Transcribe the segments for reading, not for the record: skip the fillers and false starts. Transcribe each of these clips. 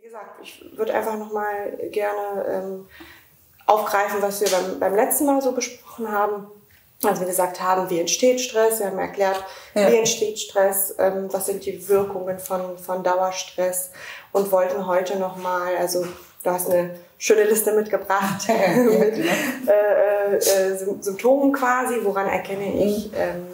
gesagt, ich würde einfach nochmal gerne aufgreifen, was wir beim letzten Mal so besprochen haben. Also wir gesagt haben, wie entsteht Stress? Wir haben erklärt, wie entsteht Stress, was sind die Wirkungen von Dauerstress und wollten heute nochmal, also du hast eine schöne Liste mitgebracht mit Symptomen quasi, woran erkenne ich,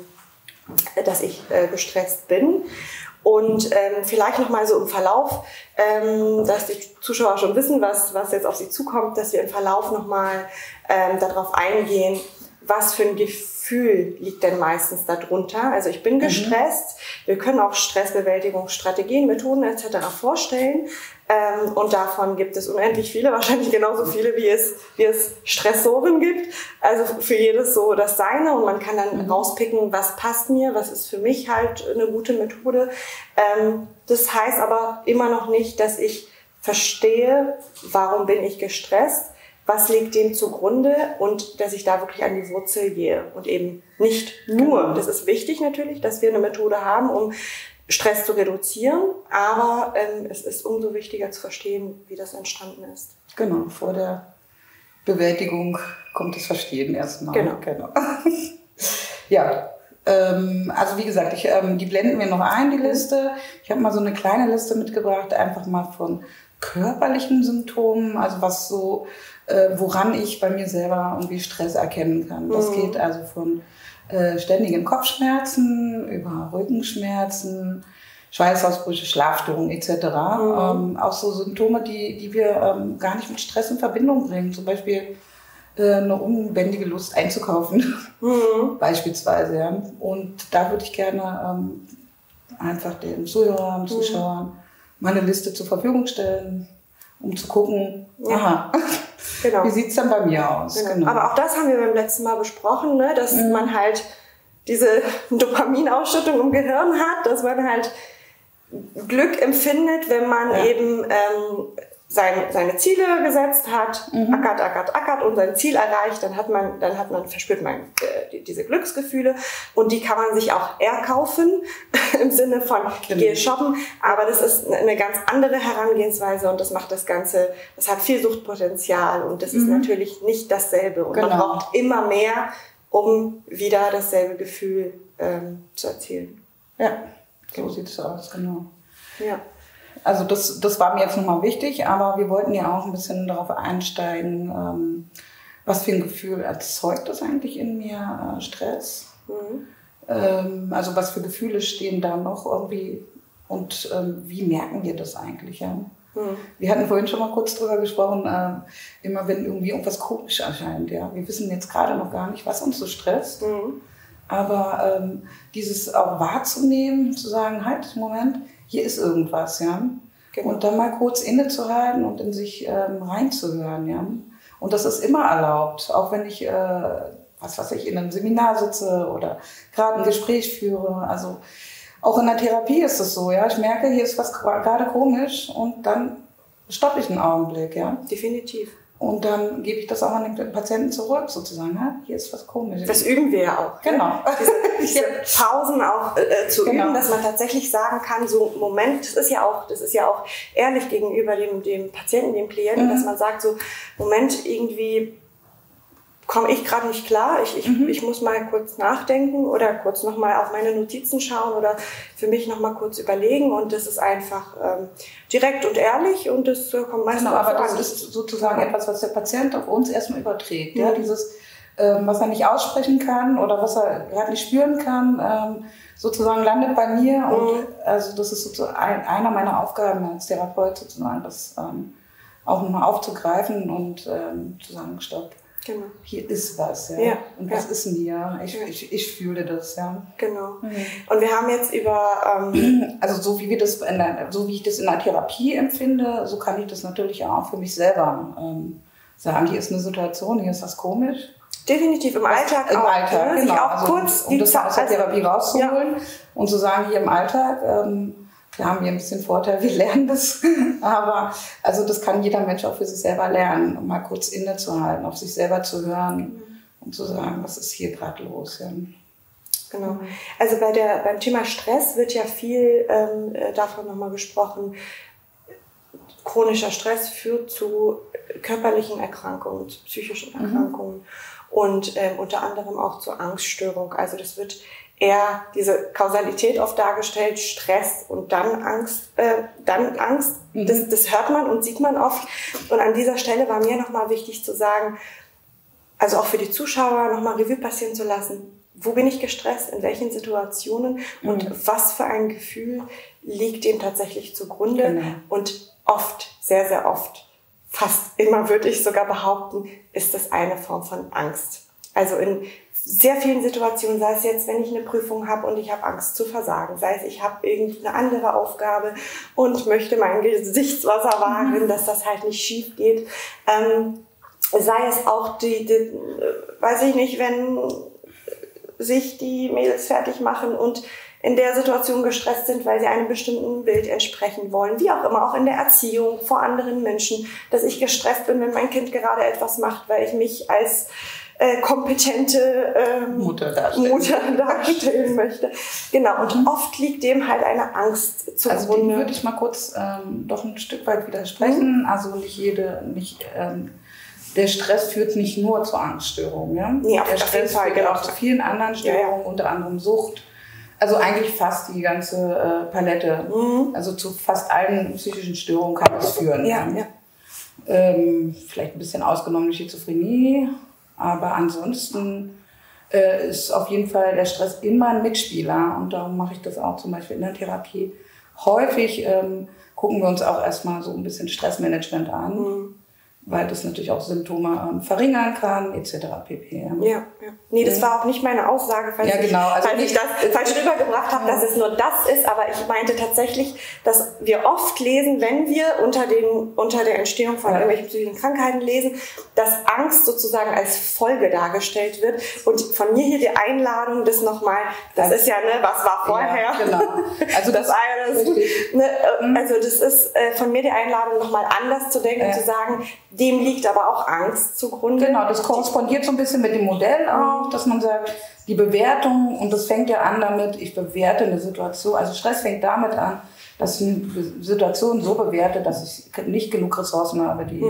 dass ich gestresst bin. Und vielleicht nochmal so im Verlauf, dass die Zuschauer schon wissen, was jetzt auf sie zukommt, dass wir im Verlauf nochmal darauf eingehen, was für ein Gefühl liegt denn meistens darunter. Also ich bin gestresst, wir können auch Stressbewältigungsstrategien, Methoden etc. vorstellen und davon gibt es unendlich viele, wahrscheinlich genauso viele, wie es Stressoren gibt. Also für jedes so das Seine und man kann dann rauspicken, was passt mir, was ist für mich halt eine gute Methode. Das heißt aber immer noch nicht, dass ich verstehe, warum bin ich gestresst, was liegt dem zugrunde und dass ich da wirklich an die Wurzel gehe und eben nicht nur. Das ist wichtig natürlich, dass wir eine Methode haben, um Stress zu reduzieren, aber es ist umso wichtiger zu verstehen, wie das entstanden ist. Genau, vor der Bewältigung kommt das Verstehen erstmal. Genau. Ja, also wie gesagt, die blenden wir noch ein, die Liste. Ich habe mal so eine kleine Liste mitgebracht, einfach mal von körperlichen Symptomen, also was so, woran ich bei mir selber irgendwie Stress erkennen kann. Das geht also von ständigen Kopfschmerzen über Rückenschmerzen, Schweißausbrüche, Schlafstörungen etc. Auch so Symptome, die wir gar nicht mit Stress in Verbindung bringen. Zum Beispiel eine unbändige Lust einzukaufen, beispielsweise. Ja. Und da würde ich gerne einfach den Zuhörern, Zuschauern meine Liste zur Verfügung stellen, um zu gucken, wie sieht es dann bei mir aus. Genau. Aber auch das haben wir beim letzten Mal besprochen, ne? Dass man halt diese Dopaminausschüttung im Gehirn hat, dass man halt Glück empfindet, wenn man eben seine Ziele gesetzt hat, ackert und sein Ziel erreicht, dann verspürt man diese Glücksgefühle und die kann man sich auch erkaufen im Sinne von gehe shoppen, aber das ist eine ganz andere Herangehensweise und das macht das Ganze, das hat viel Suchtpotenzial und das ist natürlich nicht dasselbe und man braucht immer mehr, um wieder dasselbe Gefühl zu erzielen. Ja, so sieht es aus, genau. Ja. Also das war mir jetzt nochmal wichtig, aber wir wollten ja auch ein bisschen darauf einsteigen, was für ein Gefühl erzeugt das eigentlich in mir, Stress? Also was für Gefühle stehen da noch irgendwie und wie merken wir das eigentlich? Ja? Wir hatten vorhin schon mal kurz drüber gesprochen, immer wenn irgendwie irgendwas komisch erscheint. Ja? Wir wissen jetzt gerade noch gar nicht, was uns so stresst, aber dieses auch wahrzunehmen, zu sagen, halt, Moment, hier ist irgendwas, ja. Genau. Und dann mal kurz innezuhalten und in sich reinzuhören, ja. Und das ist immer erlaubt, auch wenn ich, in einem Seminar sitze oder gerade ein Gespräch führe. Also auch in der Therapie ist es so, ja. Ich merke, hier ist was gerade komisch und dann stoppe ich einen Augenblick, ja. Definitiv. Und dann gebe ich das auch an den Patienten zurück, sozusagen. Ja, hier ist was Komisches. Das üben wir ja auch. Genau. Diese Pausen auch zu üben, dass man tatsächlich sagen kann, so Moment, das ist ja auch ehrlich gegenüber dem Patienten, dem Klienten, dass man sagt, so Moment, irgendwie komme ich gerade nicht klar, ich muss mal kurz nachdenken oder kurz nochmal auf meine Notizen schauen oder für mich nochmal kurz überlegen und das ist einfach direkt und ehrlich und das kommt meistens auch aber das ist sozusagen etwas, was der Patient auf uns erstmal überträgt, ja, dieses, was er nicht aussprechen kann oder was er gerade nicht spüren kann, sozusagen landet bei mir und also das ist sozusagen einer meiner Aufgaben als Therapeut sozusagen, das auch nochmal aufzugreifen und zu sagen, stopp. Genau. Hier ist was, ja. Und was ist mir? Ich fühle das, ja. Genau. Und wir haben jetzt über also so wie ich das in der Therapie empfinde, so kann ich das natürlich auch für mich selber sagen. Hier ist eine Situation, hier ist was komisch. Definitiv im Alltag auch. Im Alltag, ne? genau. Auch also, kurz um das aus der Therapie rauszuholen und zu sagen, hier im Alltag, wir haben hier ein bisschen Vorteil, wir lernen das, aber also das kann jeder Mensch auch für sich selber lernen, um mal kurz innezuhalten, auf sich selber zu hören und zu sagen, was ist hier gerade los. Ja. Genau. Also beim Thema Stress wird ja viel davon nochmal gesprochen, chronischer Stress führt zu körperlichen Erkrankungen, zu psychischen Erkrankungen und unter anderem auch zur Angststörung. Also das wird eher diese Kausalität oft dargestellt, Stress und dann Angst. Das hört man und sieht man oft. Und an dieser Stelle war mir nochmal wichtig zu sagen, also auch für die Zuschauer nochmal Revue passieren zu lassen, wo bin ich gestresst, in welchen Situationen und was für ein Gefühl liegt dem tatsächlich zugrunde. Genau. Und oft, sehr, sehr oft, fast immer würde ich sogar behaupten, ist das eine Form von Angst. Also in sehr vielen Situationen, sei es jetzt, wenn ich eine Prüfung habe und ich habe Angst zu versagen, sei es, ich habe irgendeine andere Aufgabe und möchte mein Gesichtswasser wagen, dass das halt nicht schief geht. Sei es auch weiß ich nicht, wenn sich die Mädels fertig machen und in der Situation gestresst sind, weil sie einem bestimmten Bild entsprechen wollen, wie auch immer, auch in der Erziehung vor anderen Menschen, dass ich gestresst bin, wenn mein Kind gerade etwas macht, weil ich mich als kompetente Mutter darstellen möchte. Genau, und oft liegt dem halt eine Angst zugrunde. Also dem würde ich mal kurz doch ein Stück weit widersprechen. Also der Stress führt nicht nur zur Angststörung. Ja? Nee, der Stress führt auch zu vielen anderen Störungen, unter anderem Sucht. Also eigentlich fast die ganze Palette. Also zu fast allen psychischen Störungen kann es führen. Vielleicht ein bisschen ausgenommen die Schizophrenie, aber ansonsten ist auf jeden Fall der Stress immer ein Mitspieler. Und darum mache ich das auch zum Beispiel in der Therapie. Häufig gucken wir uns auch erstmal so ein bisschen Stressmanagement an. Weil das natürlich auch Symptome verringern kann, etc. pp. Ja. Nee, das war auch nicht meine Aussage, falls ich das falsch rübergebracht habe, dass es nur das ist, aber ich meinte tatsächlich, dass wir oft lesen, wenn wir unter der Entstehung von irgendwelchen psychischen Krankheiten lesen, dass Angst sozusagen als Folge dargestellt wird. Und von mir hier die Einladung, das nochmal, das ist ja, was war vorher? Ja, genau. Also das ist von mir die Einladung, nochmal anders zu denken und zu sagen, dem liegt aber auch Angst zugrunde. Genau, das korrespondiert so ein bisschen mit dem Modell auch, dass man sagt, die Bewertung, und das fängt ja an damit, ich bewerte eine Situation, also Stress fängt damit an, dass ich eine Situation so bewerte, dass ich nicht genug Ressourcen habe, die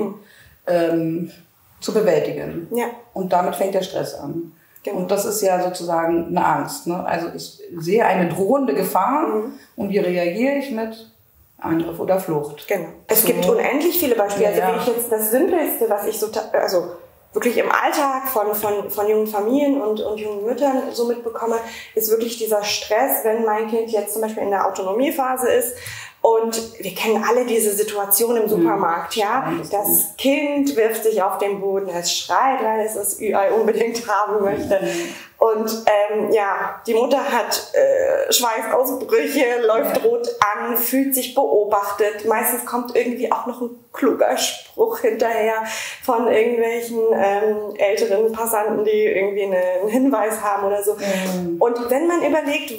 zu bewältigen. Ja. Und damit fängt der Stress an. Genau. Und das ist ja sozusagen eine Angst. Ne? Also ich sehe eine drohende Gefahr und wie reagiere ich mit Angriff oder Flucht. Genau. Es gibt unendlich viele Beispiele. Also wenn ich jetzt das Simpelste, was ich wirklich im Alltag von jungen Familien und jungen Müttern so mitbekomme, ist wirklich dieser Stress, wenn mein Kind jetzt zum Beispiel in der Autonomiephase ist. Und wir kennen alle diese Situation im Supermarkt, ja. Das Kind wirft sich auf den Boden, es schreit, weil es das Ü-Ei unbedingt haben möchte. Und die Mutter hat Schweißausbrüche, läuft rot an, fühlt sich beobachtet. Meistens kommt irgendwie auch noch ein kluger Spruch hinterher von irgendwelchen älteren Passanten, die irgendwie einen Hinweis haben oder so. Und wenn man überlegt,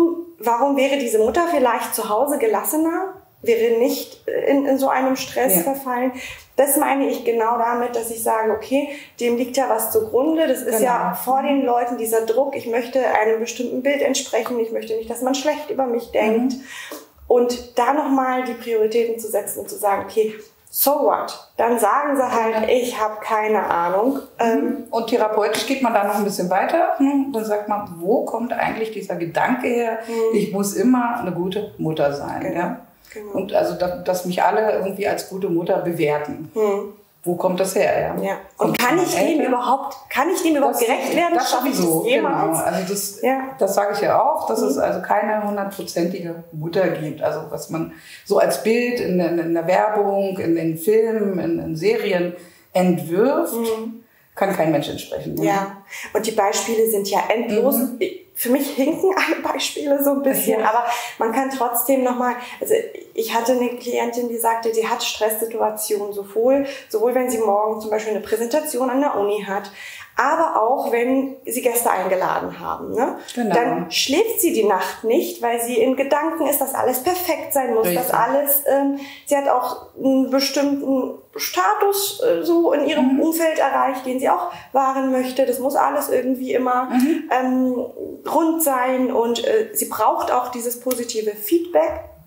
warum wäre diese Mutter vielleicht zu Hause gelassener, wäre nicht in so einem Stress verfallen. Das meine ich genau damit, dass ich sage, okay, dem liegt ja was zugrunde. Das ist ja vor den Leuten dieser Druck, ich möchte einem bestimmten Bild entsprechen, ich möchte nicht, dass man schlecht über mich denkt. Und da nochmal die Prioritäten zu setzen und zu sagen, okay, so what? Dann sagen sie halt, ich habe keine Ahnung. Und therapeutisch geht man da noch ein bisschen weiter. Dann sagt man, wo kommt eigentlich dieser Gedanke her? Ich muss immer eine gute Mutter sein. Genau. Ja? Genau. Und also, dass mich alle irgendwie als gute Mutter bewerten. Wo kommt das her? Ja. Und kann ich dem überhaupt gerecht werden? Das sowieso, genau. Also das sage ich ja auch, dass es also keine 100%ige Mutter gibt. Also was man so als Bild in der Werbung, in den Filmen, in Serien entwirft, kann kein Mensch entsprechen. Ja, und die Beispiele sind ja endlos. Für mich hinken alle Beispiele so ein bisschen, aber man kann trotzdem nochmal, also ich hatte eine Klientin, die sagte, sie hat Stresssituationen sowohl wenn sie morgen zum Beispiel eine Präsentation an der Uni hat, aber auch wenn sie Gäste eingeladen haben. Ne? Genau. Dann schläft sie die Nacht nicht, weil sie in Gedanken ist, dass alles perfekt sein muss, dass alles, sie hat auch einen bestimmten Status so in ihrem Umfeld erreicht, den sie auch wahren möchte. Das muss alles irgendwie immer rund sein und sie braucht auch dieses positive Feedback.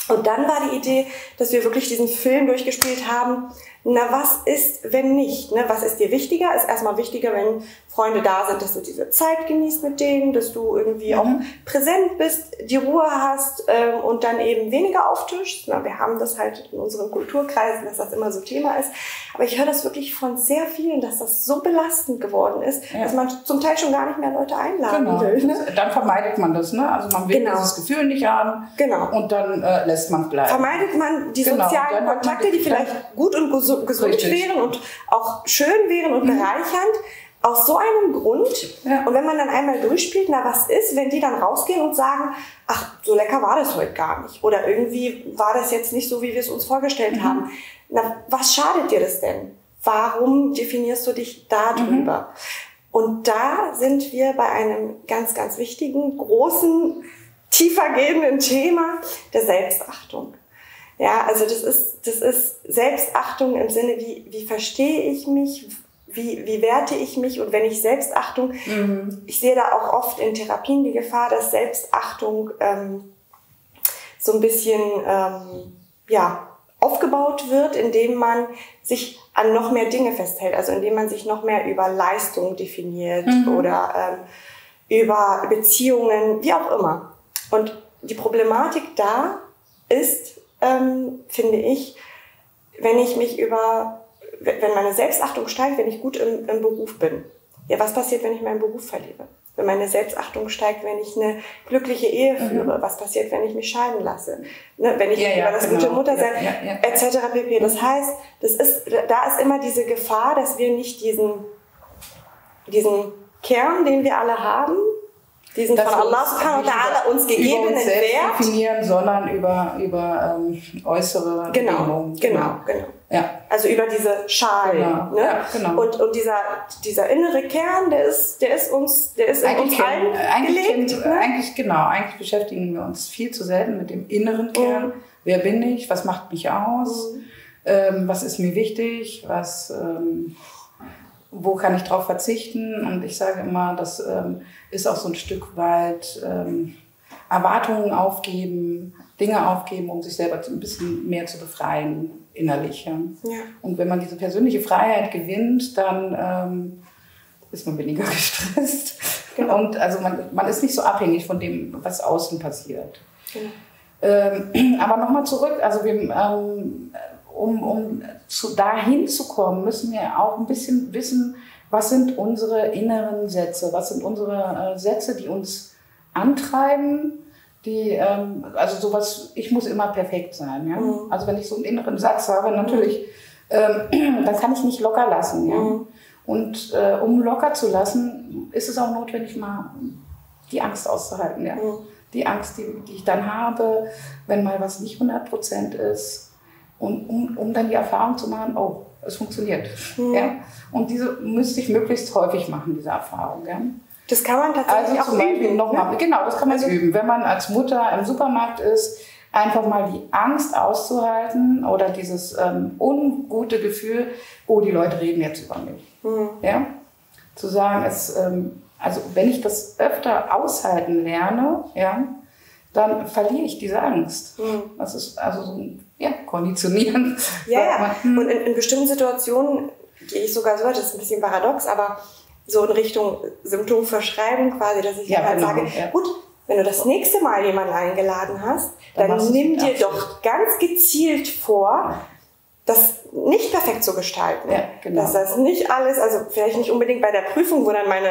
Und dann war die Idee, dass wir wirklich diesen Film durchgespielt haben. Na, was ist, wenn nicht? Ne? Was ist dir wichtiger? Ist erstmal wichtiger, wenn Freunde da sind, dass du diese Zeit genießt mit denen, dass du irgendwie auch präsent bist, die Ruhe hast und dann eben weniger auftischst. Na, wir haben das halt in unseren Kulturkreisen, dass das immer so Thema ist. Aber ich höre das wirklich von sehr vielen, dass das so belastend geworden ist, dass man zum Teil schon gar nicht mehr Leute einladen will. Ne? Dann vermeidet man das. Ne? Also man will dieses Gefühl nicht haben und dann lässt man es bleiben. Vermeidet man die sozialen Kontakte, die vielleicht gut und gesund wären und auch schön wären und bereichernd. Aus so einem Grund, und wenn man dann einmal durchspielt, na was ist, wenn die dann rausgehen und sagen, ach, so lecker war das heute gar nicht. Oder irgendwie war das jetzt nicht so, wie wir es uns vorgestellt haben. Na, was schadet dir das denn? Warum definierst du dich darüber? Und da sind wir bei einem ganz, ganz wichtigen, großen, tiefergehenden Thema der Selbstachtung. Ja, also das ist Selbstachtung im Sinne, wie verstehe ich mich, wie werte ich mich? Und wenn ich Selbstachtung, ich sehe da auch oft in Therapien die Gefahr, dass Selbstachtung so ein bisschen aufgebaut wird, indem man sich an noch mehr Dinge festhält, also indem man sich noch mehr über Leistung definiert oder über Beziehungen, wie auch immer. Und die Problematik da ist, finde ich, wenn meine Selbstachtung steigt, wenn ich gut im Beruf bin. Ja, was passiert, wenn ich meinen Beruf verliere? Wenn meine Selbstachtung steigt, wenn ich eine glückliche Ehe führe? Was passiert, wenn ich mich scheiden lasse? Ne, wenn ich über das gute Muttersein, etc. pp. Das heißt, da ist immer diese Gefahr, dass wir nicht diesen Kern, den wir alle haben, diesen von Allah subhanahu wa ta'ala uns gegebenen Wert definieren, sondern über äußere Bedingungen. Genau. Ja. Also über diese Schalen. Genau. Ne? Ja, genau. Und dieser innere Kern, der ist in uns allen gelegt. Eigentlich beschäftigen wir uns viel zu selten mit dem inneren Kern. Wer bin ich? Was macht mich aus? Was ist mir wichtig? Wo kann ich drauf verzichten? Und ich sage immer, das ist auch so ein Stück weit Erwartungen aufgeben, Dinge aufgeben, um sich selber ein bisschen mehr zu befreien innerlich. Ja. Und wenn man diese persönliche Freiheit gewinnt, dann ist man weniger gestresst. Genau. Und also man ist nicht so abhängig von dem, was außen passiert. Genau. Aber nochmal zurück, also um dahin zu kommen, müssen wir auch ein bisschen wissen, was sind unsere inneren Sätze, was sind unsere Sätze, die uns antreiben, also sowas, ich muss immer perfekt sein. Ja? Also wenn ich so einen inneren Satz habe, natürlich, dann kann ich nicht locker lassen. Ja? Und um locker zu lassen, ist es auch notwendig, mal die Angst auszuhalten. Ja? Die Angst, die ich dann habe, wenn mal was nicht 100% ist. Und um dann die Erfahrung zu machen, oh, es funktioniert. Ja? Und diese müsste ich möglichst häufig machen, diese Erfahrung. Ja? Das kann man tatsächlich auch üben. Genau, das kann man üben. Wenn man als Mutter im Supermarkt ist, einfach mal die Angst auszuhalten oder dieses ungute Gefühl, oh, die Leute reden jetzt über mich. Ja? Zu sagen, also wenn ich das öfter aushalten lerne, ja, dann verliere ich diese Angst. Das ist also so ein Konditionieren. Ja. Und in bestimmten Situationen gehe ich sogar so, das ist ein bisschen paradox, aber so in Richtung Symptomverschreibung quasi, dass ich halt sage, gut, wenn du das nächste Mal jemanden eingeladen hast, dann nimm dir doch ganz gezielt vor, das nicht perfekt zu gestalten. Ja, genau. Dass das nicht alles, also vielleicht nicht unbedingt bei der Prüfung, wo dann meine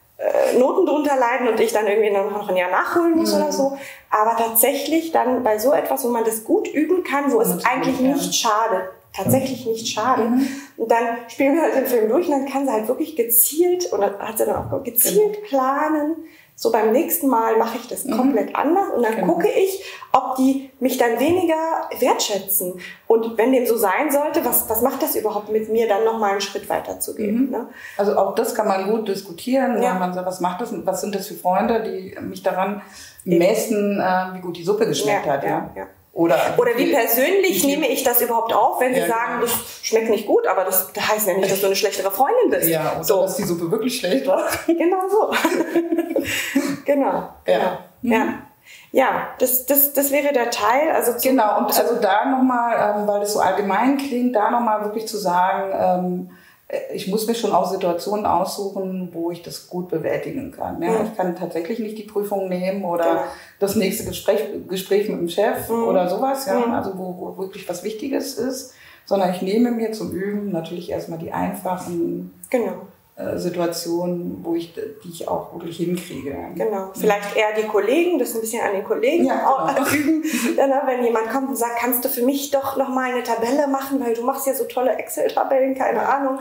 Noten drunter leiden und ich dann irgendwie noch ein Jahr nachholen muss oder so, aber tatsächlich dann bei so etwas, wo man das gut üben kann, wo es eigentlich nicht schadet, tatsächlich nicht schadet. Und dann spielen wir halt den Film durch und dann kann sie halt wirklich gezielt, und dann hat sie dann auch gezielt planen, so beim nächsten Mal mache ich das komplett anders und dann gucke ich, ob die mich dann weniger wertschätzen. Und wenn dem so sein sollte, was macht das überhaupt mit mir, dann nochmal einen Schritt weiter zu gehen. Ne? Also auch das kann man gut diskutieren. Ja. Man sagt, was macht das? Was sind das für Freunde, die mich daran messen, wie gut die Suppe geschmeckt hat. Ja. Oder wie persönlich nehme ich das überhaupt auf, wenn sie sagen, das schmeckt nicht gut, aber das heißt ja nicht, dass du eine schlechtere Freundin bist. Ja, oder dass die Suppe wirklich schlecht war. Genau so. Genau. Ja. Ja, das wäre der Teil. Also genau, und also da nochmal, weil das so allgemein klingt, da nochmal wirklich zu sagen, ich muss mir schon auch Situationen aussuchen, wo ich das gut bewältigen kann. Ja? Ich kann tatsächlich nicht die Prüfung nehmen oder das nächste Gespräch mit dem Chef oder sowas, ja? Also wo wirklich was Wichtiges ist, sondern ich nehme mir zum Üben natürlich erstmal die einfachen Situationen, die ich auch wirklich hinkriege. Genau, vielleicht eher die Kollegen, das ein bisschen an den Kollegen üben. Dann, wenn jemand kommt und sagt, kannst du für mich doch nochmal eine Tabelle machen, weil du machst ja so tolle Excel-Tabellen, keine Ahnung.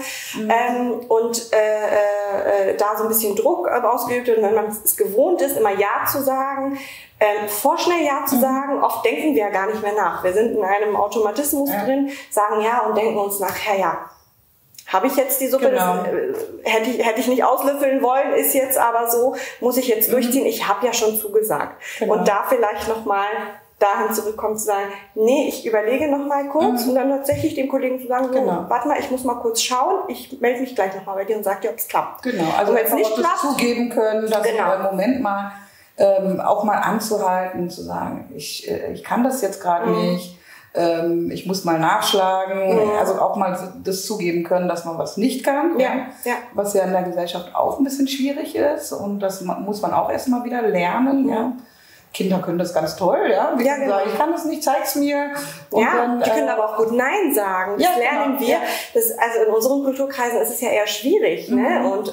Und da so ein bisschen Druck ausgeübt wird. Und wenn man es gewohnt ist, immer Ja zu sagen, vorschnell Ja zu sagen, oft denken wir ja gar nicht mehr nach. Wir sind in einem Automatismus drin, sagen Ja und denken uns nachher Ja. Habe ich jetzt die Suppe, hätte ich nicht auslöffeln wollen, ist jetzt aber so, muss ich jetzt durchziehen, ich habe ja schon zugesagt. Und da vielleicht nochmal dahin zurückkommen zu sagen, nee, ich überlege nochmal kurz und dann tatsächlich dem Kollegen zu sagen, so, warte mal, ich muss mal kurz schauen, ich melde mich gleich nochmal bei dir und sage dir, ob es klappt. Genau, also wenn es nicht klappt, zugeben können, dass im Moment mal auch mal anzuhalten, zu sagen, ich kann das jetzt gerade nicht. Ich muss mal nachschlagen, also auch mal das zugeben können, dass man was nicht kann, was ja in der Gesellschaft auch ein bisschen schwierig ist und das muss man auch erstmal wieder lernen. Ja. Kinder können das ganz toll, sagen, ich kann das nicht, zeig's mir. Und dann, die können aber auch gut Nein sagen, das lernen wir. Also in unseren Kulturkreisen ist es ja eher schwierig, ne? Und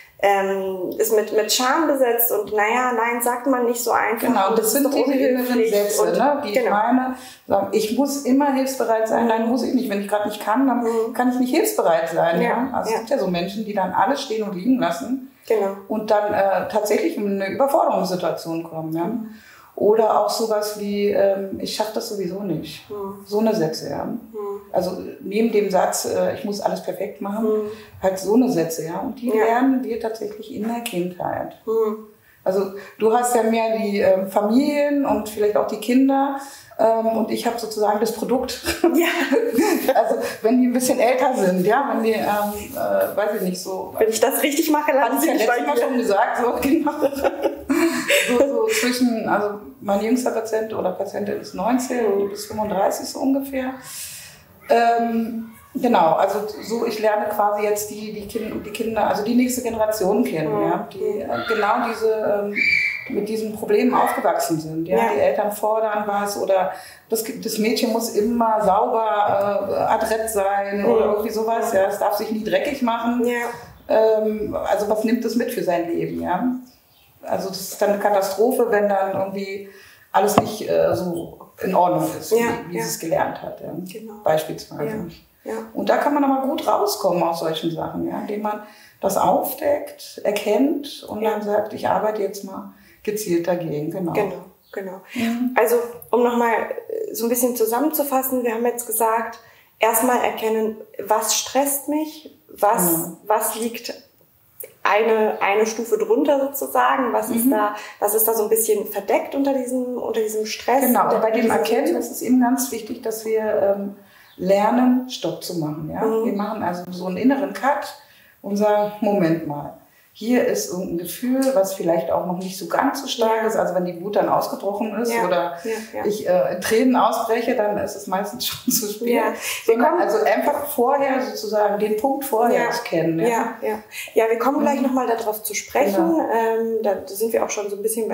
ist mit Scham besetzt und Nein sagt man nicht so einfach. Genau, das sind diese inneren Sätze, die ich meine, sagen, ich muss immer hilfsbereit sein, nein, muss ich nicht. Wenn ich gerade nicht kann, dann kann ich nicht hilfsbereit sein. Also es gibt ja so Menschen, die dann alles stehen und liegen lassen und dann tatsächlich in eine Überforderungssituation kommen. Oder auch sowas wie, ich schaffe das sowieso nicht. So eine Sätze, Also neben dem Satz, ich muss alles perfekt machen, halt so eine Sätze, Und die lernen wir tatsächlich in der Kindheit. Also du hast ja mehr die Familien und vielleicht auch die Kinder. Und ich habe sozusagen das Produkt. Also wenn die ein bisschen älter sind, wenn die, weiß ich nicht, so. Wenn ich das richtig mache, dann habe ich ja letztes Mal schon gesagt, so genau. so zwischen, also mein jüngster Patient oder Patientin ist 19 bis 35 so ungefähr. Genau, also so ich lerne quasi jetzt die Kinder, also die nächste Generation kennen, die genau diese mit diesen Problemen aufgewachsen sind. Die Eltern fordern was oder das Mädchen muss immer sauber, adrett sein oder irgendwie sowas. Es darf sich nie dreckig machen. Also was nimmt das mit für sein Leben? Also das ist dann eine Katastrophe, wenn dann irgendwie alles nicht so in Ordnung ist, wie sie es gelernt hat. Beispielsweise. Und da kann man aber gut rauskommen aus solchen Sachen, indem man das aufdeckt, erkennt und dann sagt, ich arbeite jetzt mal gezielt dagegen. Genau. Also um nochmal so ein bisschen zusammenzufassen, wir haben jetzt gesagt, erstmal erkennen, was stresst mich, was liegt eine Stufe drunter sozusagen, was ist da so ein bisschen verdeckt unter diesem Stress. Genau, und bei dem Erkennen ist es eben ganz wichtig, dass wir lernen, Stopp zu machen. Wir machen also so einen inneren Cut und sagen, Moment mal, hier ist irgendein Gefühl, was vielleicht auch noch nicht so ganz so stark ist. Also wenn die Wut dann ausgebrochen ist oder ich in Tränen ausbreche, dann ist es meistens schon zu spät. Also einfach vorher sozusagen den Punkt vorher zu kennen. Ja, wir kommen gleich nochmal darauf zu sprechen. Da sind wir auch schon so ein bisschen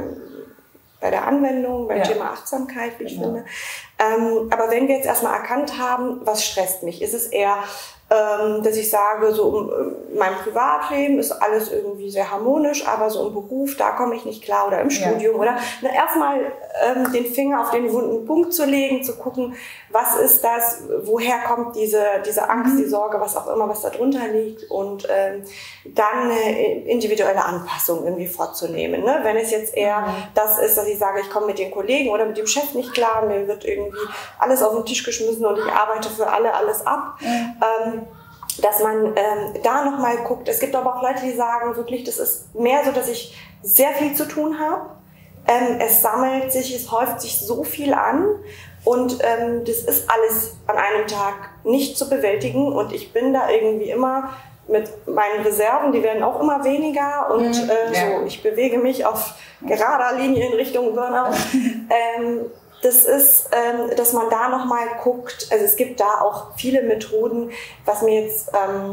bei der Anwendung, beim Thema Achtsamkeit, wie ich finde. Aber wenn wir jetzt erstmal erkannt haben, was stresst mich, ist es eher, dass ich sage, so in meinem Privatleben ist alles irgendwie sehr harmonisch, aber so im Beruf, da komme ich nicht klar oder im Studium oder erstmal den Finger auf den wunden Punkt zu legen, zu gucken, was ist das, woher kommt diese Angst, die Sorge, was auch immer, was da drunter liegt und dann eine individuelle Anpassung irgendwie vorzunehmen. Ne? Wenn es jetzt eher das ist, dass ich sage, ich komme mit den Kollegen oder mit dem Chef nicht klar, mir wird irgendwie alles auf den Tisch geschmissen und ich arbeite für alles ab. Dass man da nochmal guckt. Es gibt aber auch Leute, die sagen wirklich, das ist mehr so, dass ich sehr viel zu tun habe. Es sammelt sich, es häuft sich so viel an und das ist alles an einem Tag nicht zu bewältigen und ich bin da irgendwie immer mit meinen Reserven, die werden auch immer weniger und so, ich bewege mich auf gerader Linie in Richtung Burnout. Das ist, dass man da nochmal guckt, also es gibt da auch viele Methoden, was mir jetzt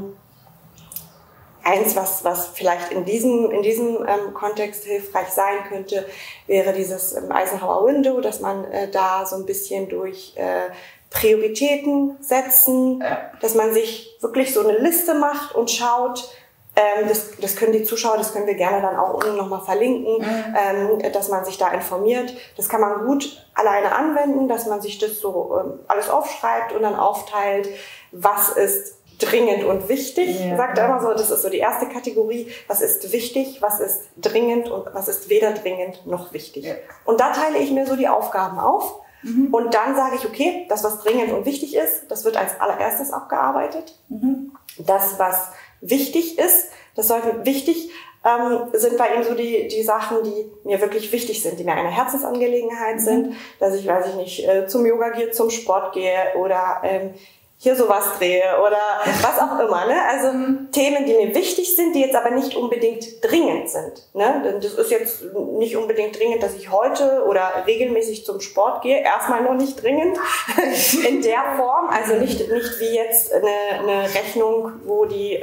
eins, was vielleicht in diesem Kontext hilfreich sein könnte, wäre dieses Eisenhower Window, dass man da so ein bisschen durch Prioritäten setzen, dass man sich wirklich so eine Liste macht und schaut, das können die Zuschauer, das können wir gerne dann auch unten nochmal verlinken, dass man sich da informiert. Das kann man gut alleine anwenden, dass man sich das so alles aufschreibt und dann aufteilt, was ist dringend und wichtig. Sagt er immer so, das ist so die erste Kategorie. Was ist wichtig, was ist dringend und was ist weder dringend noch wichtig. Ja. Und da teile ich mir so die Aufgaben auf. Und dann sage ich, okay, das, was dringend und wichtig ist, das wird als allererstes abgearbeitet. Das, was wichtig ist, das sollte wichtig sind bei ihm so die Sachen, die mir wirklich wichtig sind, die mir eine Herzensangelegenheit sind, dass ich, weiß ich nicht, zum Yoga gehe, zum Sport gehe oder hier sowas drehe oder was auch immer. Ne? Also Themen, die mir wichtig sind, die jetzt aber nicht unbedingt dringend sind. Ne? Das ist jetzt nicht unbedingt dringend, dass ich heute oder regelmäßig zum Sport gehe. Erstmal noch nicht dringend in der Form. Also nicht wie jetzt eine Rechnung, wo die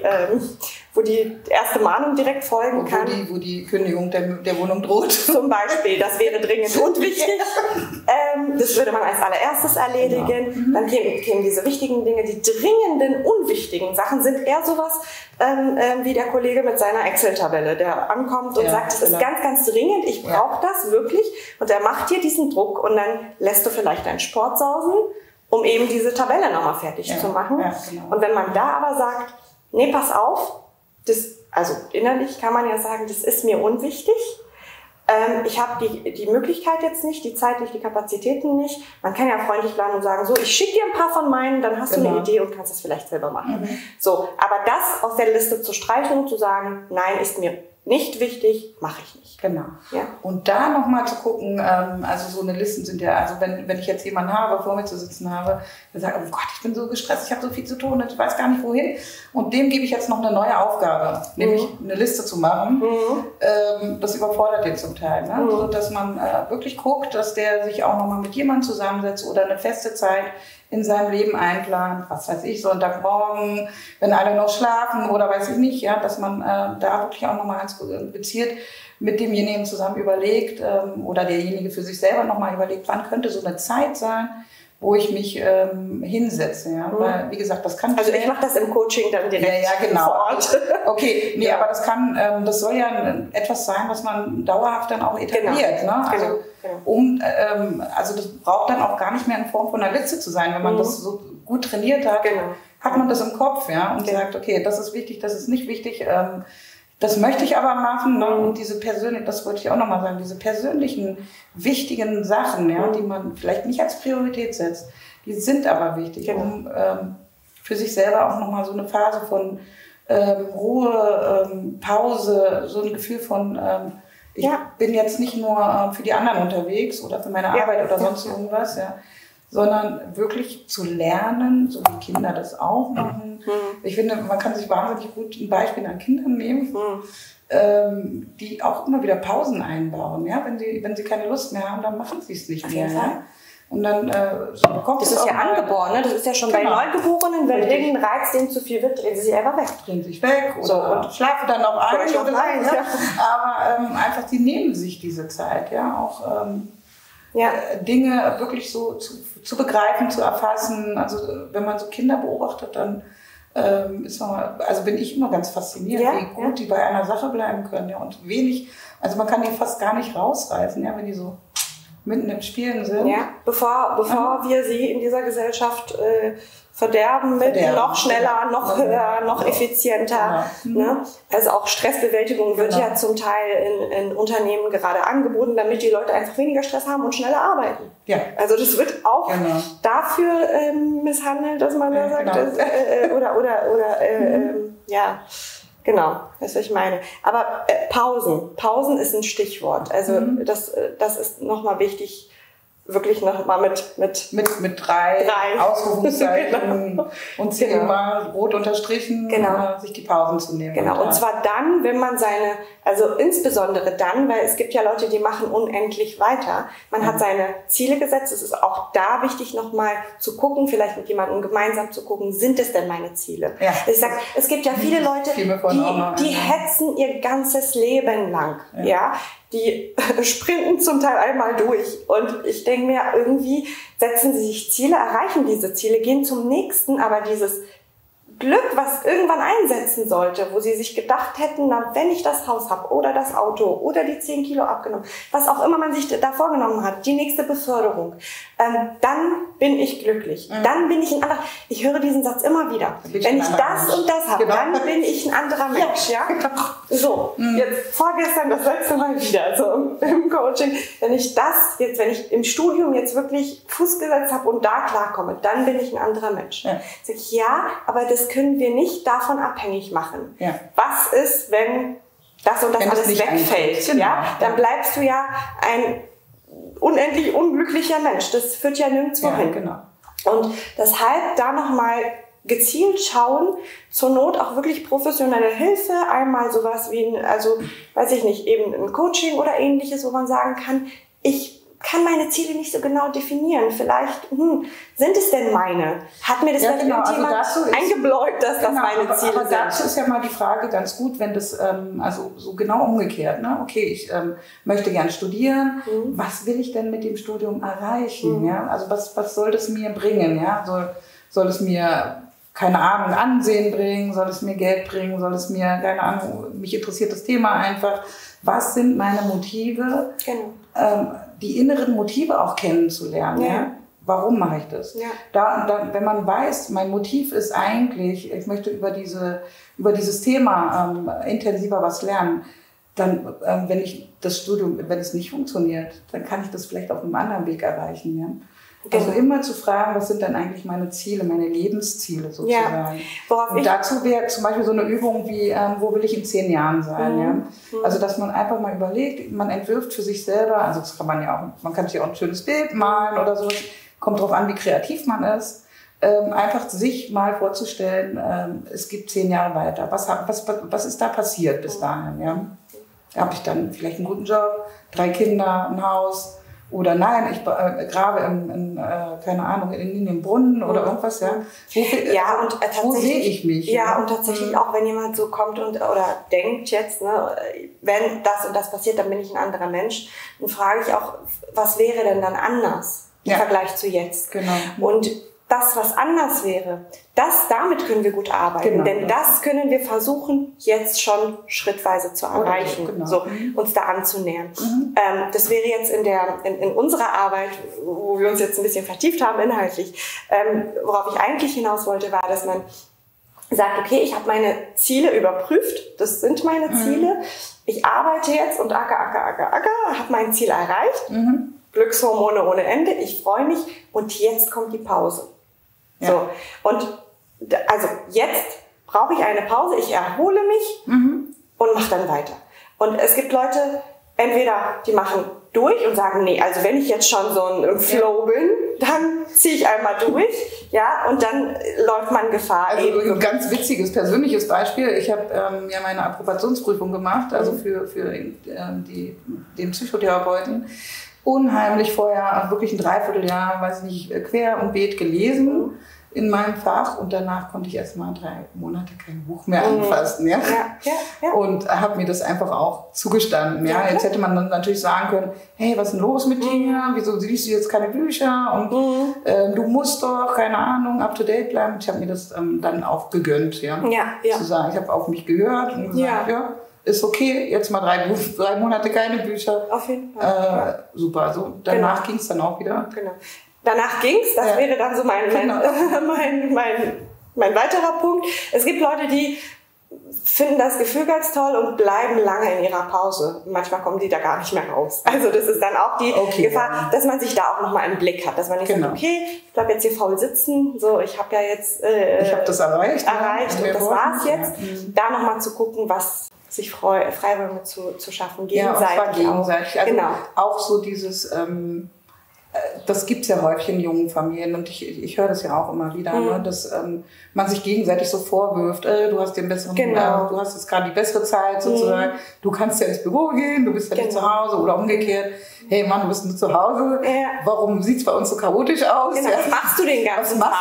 erste Mahnung direkt folgen kann. Wo die Kündigung der Wohnung droht. Zum Beispiel, das wäre dringend und wichtig. Das würde man als allererstes erledigen. Dann kämen diese wichtigen Dinge. Die dringenden, unwichtigen Sachen sind eher sowas wie der Kollege mit seiner Excel-Tabelle, der ankommt und sagt, das ist ganz, ganz dringend, ich brauche das wirklich. Und der macht dir diesen Druck und dann lässt du vielleicht deinen Sport sausen, um eben diese Tabelle nochmal fertig zu machen. Ja, genau. Und wenn man da aber sagt, nee, pass auf, also innerlich kann man ja sagen, das ist mir unwichtig. Ich habe die Möglichkeit jetzt nicht, die Zeit nicht, die Kapazitäten nicht. Man kann ja freundlich bleiben und sagen, so, ich schicke dir ein paar von meinen, dann hast du eine Idee und kannst es vielleicht selber machen. So, aber das aus der Liste zu streichen und zu sagen, nein, ist mir nicht wichtig, mache ich nicht. Genau. Ja. Und da nochmal zu gucken, also so eine Listen sind ja, also wenn ich jetzt jemanden habe, vor mir zu sitzen habe, der sagt, oh Gott, ich bin so gestresst, ich habe so viel zu tun, ich weiß gar nicht wohin. Und dem gebe ich jetzt noch eine neue Aufgabe, nämlich eine Liste zu machen. Das überfordert den zum Teil. Ne? So, dass man wirklich guckt, dass der sich auch nochmal mit jemandem zusammensetzt oder eine feste Zeit in seinem Leben einplant, was weiß ich, Sonntagmorgen, wenn alle noch schlafen oder weiß ich nicht, ja, dass man da wirklich auch nochmal ganz gezielt mit demjenigen zusammen überlegt oder derjenige für sich selber nochmal überlegt, wann könnte so eine Zeit sein, wo ich mich hinsetze. Ja? Weil, wie gesagt, das kann... Also ich mache das im Coaching dann direkt vor Ort. Okay, nee, aber das soll ja etwas sein, was man dauerhaft dann auch etabliert. Genau. Ne? Also, also das braucht dann auch gar nicht mehr in Form von einer Liste zu sein. Wenn man das so gut trainiert hat, hat man das im Kopf, ja, und sagt, okay, das ist wichtig, das ist nicht wichtig, das möchte ich aber machen. Ne? Und das wollte ich auch nochmal sagen, diese persönlichen, wichtigen Sachen, ja, die man vielleicht nicht als Priorität setzt, die sind aber wichtig, um für sich selber auch nochmal so eine Phase von Ruhe, Pause, so ein Gefühl von ich bin jetzt nicht nur für die anderen unterwegs oder für meine Arbeit oder sonst irgendwas, sondern wirklich zu lernen, so wie Kinder das auch machen. Ich finde, man kann sich wahnsinnig gut ein Beispiel an Kindern nehmen, die auch immer wieder Pausen einbauen. Ja? Wenn sie keine Lust mehr haben, dann machen sie es nicht mehr. Ja? Und dann bekommt das ist ja angeboren, ne? Das ist ja schon bei Neugeborenen, wenn irgendein Reiz denen zu viel wird, drehen sie sich einfach weg. Drehen sich weg oder und schlafen dann noch ein. Aber einfach, die nehmen sich diese Zeit, ja, auch Dinge wirklich so zu begreifen, zu erfassen. Also wenn man so Kinder beobachtet, dann bin ich immer ganz fasziniert, wie gut die bei einer Sache bleiben können. Ja, und also man kann die fast gar nicht rausreißen, ja, wenn die so mitten im Spielen sind. Ja, bevor wir sie in dieser Gesellschaft verderben mit noch schneller, noch höher, noch effizienter. Ne? Also auch Stressbewältigung wird ja zum Teil in Unternehmen gerade angeboten, damit die Leute einfach weniger Stress haben und schneller arbeiten. Ja. Also das wird auch dafür misshandelt, dass man da sagt, genau, das ist, was ich meine. Aber Pausen ist ein Stichwort. Also das ist nochmal wichtig, wirklich noch mal mit drei Ausrufungszeichen genau. Und 10-mal rot unterstrichen, genau. Sich die Pausen zu nehmen. Genau, und zwar dann, wenn man also insbesondere dann, weil es gibt ja Leute, die machen unendlich weiter. Man hat seine Ziele gesetzt. Es ist auch da wichtig, nochmal zu gucken, vielleicht mit jemandem gemeinsam zu gucken, sind es denn meine Ziele? Ja. Ich sag, es gibt ja viele Leute, die hetzen ihr ganzes Leben lang, ja. Die sprinten zum Teil einmal durch. Und ich denke mir, irgendwie setzen sie sich Ziele, erreichen diese Ziele, gehen zum nächsten, aber dieses Glück, was irgendwann einsetzen sollte, wo sie sich gedacht hätten, na, wenn ich das Haus habe oder das Auto oder die 10 Kilo abgenommen, was auch immer man sich da vorgenommen hat, die nächste Beförderung, dann bin ich glücklich. Dann bin ich ein anderer. Ich höre diesen Satz immer wieder. Wenn ich das und das habe, dann bin ich ein anderer Mensch. Ja? So, jetzt vorgestern das letzte Mal wieder, so im Coaching. Wenn ich im Studium jetzt wirklich Fuß gesetzt habe und da klarkomme, dann bin ich ein anderer Mensch. Sag ich, ja, aber das können wir nicht davon abhängig machen. Ja. Was ist, wenn das und das alles wegfällt? Genau. Ja? Dann bleibst du ja ein unendlich unglücklicher Mensch. Das führt ja nirgendwo hin. Genau. Und deshalb da nochmal gezielt schauen, zur Not auch wirklich professionelle Hilfe, einmal sowas wie weiß ich nicht, eben ein Coaching oder ähnliches, wo man sagen kann, ich kann meine Ziele nicht so genau definieren. Vielleicht, sind es denn meine? Hat mir das irgendjemand eingebläut, dass das meine Ziele sind? Aber dazu ist ja mal die Frage ganz gut, wenn das, also so genau umgekehrt, ne? Okay, ich möchte gern studieren. Was will ich denn mit dem Studium erreichen? Ja? Also was soll das mir bringen? Ja? Soll es mir, keine Ahnung, Ansehen bringen? Soll es mir Geld bringen? Soll es mir, keine Ahnung, mich interessiert das Thema einfach. Was sind meine Motive? Genau. Die inneren Motive auch kennenzulernen. Ja. Warum mache ich das? Ja. Wenn man weiß, mein Motiv ist eigentlich, ich möchte über dieses Thema intensiver was lernen, dann, wenn das Studium, wenn es nicht funktioniert, dann kann ich das vielleicht auf einem anderen Weg erreichen. Ja? Genau. Also immer zu fragen, was sind denn eigentlich meine Ziele, meine Lebensziele sozusagen. Ja. Und dazu wäre zum Beispiel so eine Übung wie, wo will ich in 10 Jahren sein? Ja? Also dass man einfach mal überlegt, man entwirft für sich selber, also das kann man ja auch, man kann sich auch ein schönes Bild malen oder so, kommt drauf an, wie kreativ man ist. Einfach sich mal vorzustellen, es gibt 10 Jahre weiter. Was ist da passiert bis dahin? Ja? Habe ich dann vielleicht einen guten Job, 3 Kinder, ein Haus? Oder nein, ich grabe keine Ahnung, in den Brunnen oder irgendwas, ja. Wo sehe ich mich? Ja, und tatsächlich auch, wenn jemand so kommt oder denkt jetzt, ne, wenn das und das passiert, dann bin ich ein anderer Mensch, dann frage ich auch, was wäre denn dann anders im Vergleich zu jetzt? Genau. Und das, was anders wäre, damit können wir gut arbeiten. Genau. Denn das können wir versuchen, jetzt schon schrittweise zu erreichen, uns da anzunähern. Das wäre jetzt in unserer Arbeit, wo wir uns jetzt ein bisschen vertieft haben inhaltlich, worauf ich eigentlich hinaus wollte, war, dass man sagt, okay, ich habe meine Ziele überprüft, das sind meine Ziele, ich arbeite jetzt und acker, habe mein Ziel erreicht, Glückshormone ohne Ende, ich freue mich und jetzt kommt die Pause. Ja. So. Und also jetzt brauche ich eine Pause, ich erhole mich und mache dann weiter. Und es gibt Leute, entweder die machen durch und sagen, nee, also wenn ich jetzt schon so im Flow bin, dann ziehe ich einmal durch, ja, und dann läuft man Gefahr. Also ein ganz witziges, persönliches Beispiel. Ich habe ja meine Approbationsprüfung gemacht, also für den Psychotherapeuten. Unheimlich vorher, wirklich ein Dreivierteljahr, weiß nicht, quer und beet gelesen in meinem Fach und danach konnte ich erst mal 3 Monate kein Buch mehr anfassen. Ja? Und habe mir das einfach auch zugestanden. Ja? Jetzt hätte man dann natürlich sagen können, hey, was ist denn los mit dir? Wieso liest du jetzt keine Bücher? Und du musst doch, keine Ahnung, up to date bleiben. Ich habe mir das dann auch gegönnt, zu sagen, ich habe auf mich gehört und gesagt, ist okay, jetzt mal 3 Monate keine Bücher. Auf jeden Fall. Super, so danach ging es dann auch wieder. Genau. Danach ging's, das wäre dann so mein weiterer Punkt. Es gibt Leute, die finden das Gefühl ganz toll und bleiben lange in ihrer Pause. Manchmal kommen die da gar nicht mehr raus. Also das ist dann auch die Gefahr, dass man sich da auch nochmal im Blick hat. Dass man nicht sagt, okay, ich bleib jetzt hier faul sitzen, so, ich habe ja jetzt ich habe das erreicht und das war's jetzt. Da nochmal zu gucken, was sich Freiräume zu schaffen, gegenseitig. Ja, gegenseitig. Also auch so dieses das gibt's ja häufig in jungen Familien und ich höre das ja auch immer wieder, ne, dass man sich gegenseitig so vorwirft, du hast den besseren, du hast jetzt gerade die bessere Zeit sozusagen, du kannst ja ins Büro gehen, du bist ja nicht zu Hause oder umgekehrt. Hey Mann, du bist nur zu Hause, warum sieht's bei uns so chaotisch aus? Genau, was machst du den ganzen Tag?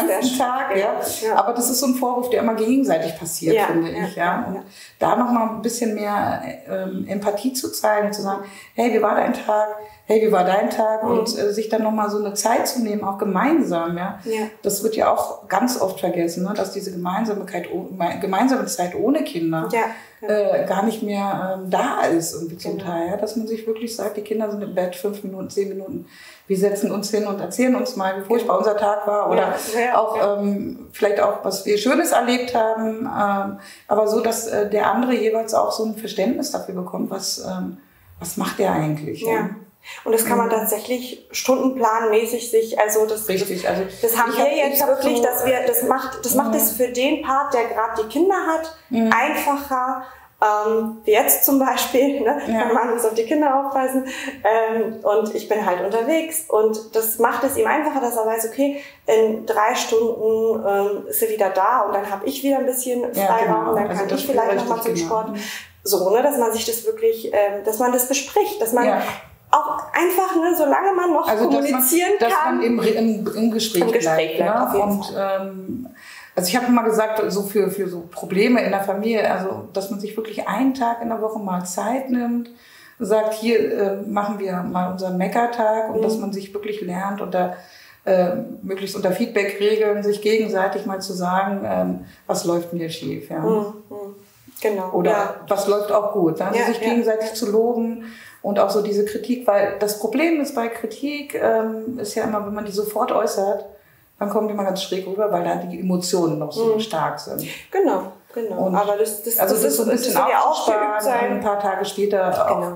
Ja. Aber das ist so ein Vorwurf, der immer gegenseitig passiert, finde ich. Ja. Und da nochmal ein bisschen mehr Empathie zu zeigen, zu sagen, hey, wie war dein Tag? Hey, wie war dein Tag? Und sich dann nochmal so eine Zeit zu nehmen, auch gemeinsam. Ja. Das wird ja auch ganz oft vergessen, ne? Dass diese gemeinsame Zeit ohne Kinder gar nicht mehr da ist irgendwie zum Teil. Ja? Dass man sich wirklich sagt, die Kinder sind im Bett 5 Minuten, 10 Minuten. Wir setzen uns hin und erzählen uns mal, wie furchtbar unser Tag war oder vielleicht auch, was wir Schönes erlebt haben. Aber so, dass der andere jeweils auch so ein Verständnis dafür bekommt, was macht der eigentlich. Ja. Und das kann man tatsächlich stundenplanmäßig sich, also das haben wir jetzt wirklich, dass wir, das macht es für den Part, der gerade die Kinder hat, einfacher, wie jetzt zum Beispiel, ne? Mein Mann muss auf die Kinder aufpassen, und ich bin halt unterwegs und das macht es ihm einfacher, dass er weiß, okay, in 3 Stunden ist er wieder da und dann habe ich wieder ein bisschen Freiraum, dann kann ich vielleicht nochmal zum Sport. So, ne, dass man sich das wirklich, dass man das bespricht, dass man auch einfach, ne, solange man noch kommunizieren kann. Dass man im Gespräch bleibt. Ne? Auf jeden Fall. Also ich habe immer gesagt, so für so Probleme in der Familie, also dass man sich wirklich einen Tag in der Woche mal Zeit nimmt, sagt, hier machen wir mal unseren Meckertag und dass man sich wirklich lernt unter möglichst unter Feedback-Regeln sich gegenseitig mal zu sagen, was läuft mir schief. Ja? Genau. Oder was läuft auch gut. Also sich gegenseitig zu loben. Und auch so diese Kritik, weil das Problem ist bei Kritik, ist ja immer, wenn man die sofort äußert, dann kommt die immer ganz schräg rüber, weil da die Emotionen noch so stark sind. Genau. Und aber das ist so ein bisschen aufzusparen, ein paar Tage später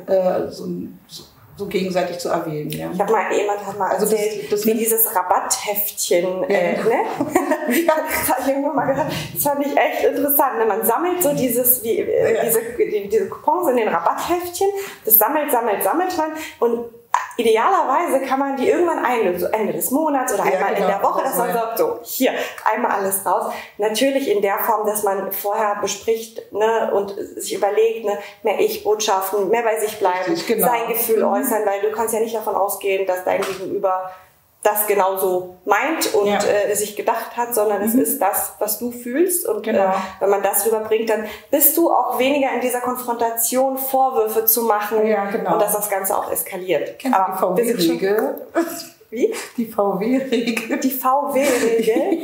so gegenseitig zu erwähnen. Ja. Jemand hat mal erzählt, das wie dieses Rabattheftchen, ne? Das habe ich irgendwann mal gehört. Das fand ich echt interessant. Ne? Man sammelt so diese Coupons in den Rabattheftchen, das sammelt man und idealerweise kann man die irgendwann einlösen, so Ende des Monats oder einmal in der Woche, dass man sagt, so, hier, einmal alles raus. Natürlich in der Form, dass man vorher bespricht, ne, und sich überlegt, ne, mehr Ich-Botschaften, mehr bei sich bleiben, sein Gefühl äußern, weil du kannst ja nicht davon ausgehen, dass dein Gegenüber das genauso meint und sich gedacht hat, sondern es ist das, was du fühlst. Und wenn man das rüberbringt, dann bist du auch weniger in dieser Konfrontation, Vorwürfe zu machen und dass das Ganze auch eskaliert. Aber die VW-Regel. Wie? Die VW-Regel. Die VW-Regel?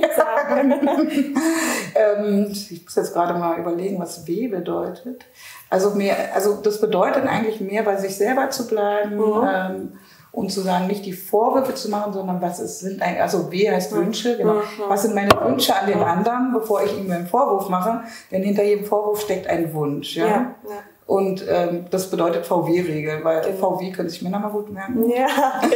Ich muss jetzt gerade mal überlegen, was W bedeutet. Also das bedeutet eigentlich mehr, bei sich selber zu bleiben, und zu sagen, nicht die Vorwürfe zu machen, sondern also W heißt Wünsche, Was sind meine Wünsche an den anderen, bevor ich ihm einen Vorwurf mache? Denn hinter jedem Vorwurf steckt ein Wunsch. Ja? Und das bedeutet VW-Regel, weil VW können sich mir nochmal gut merken. Ja.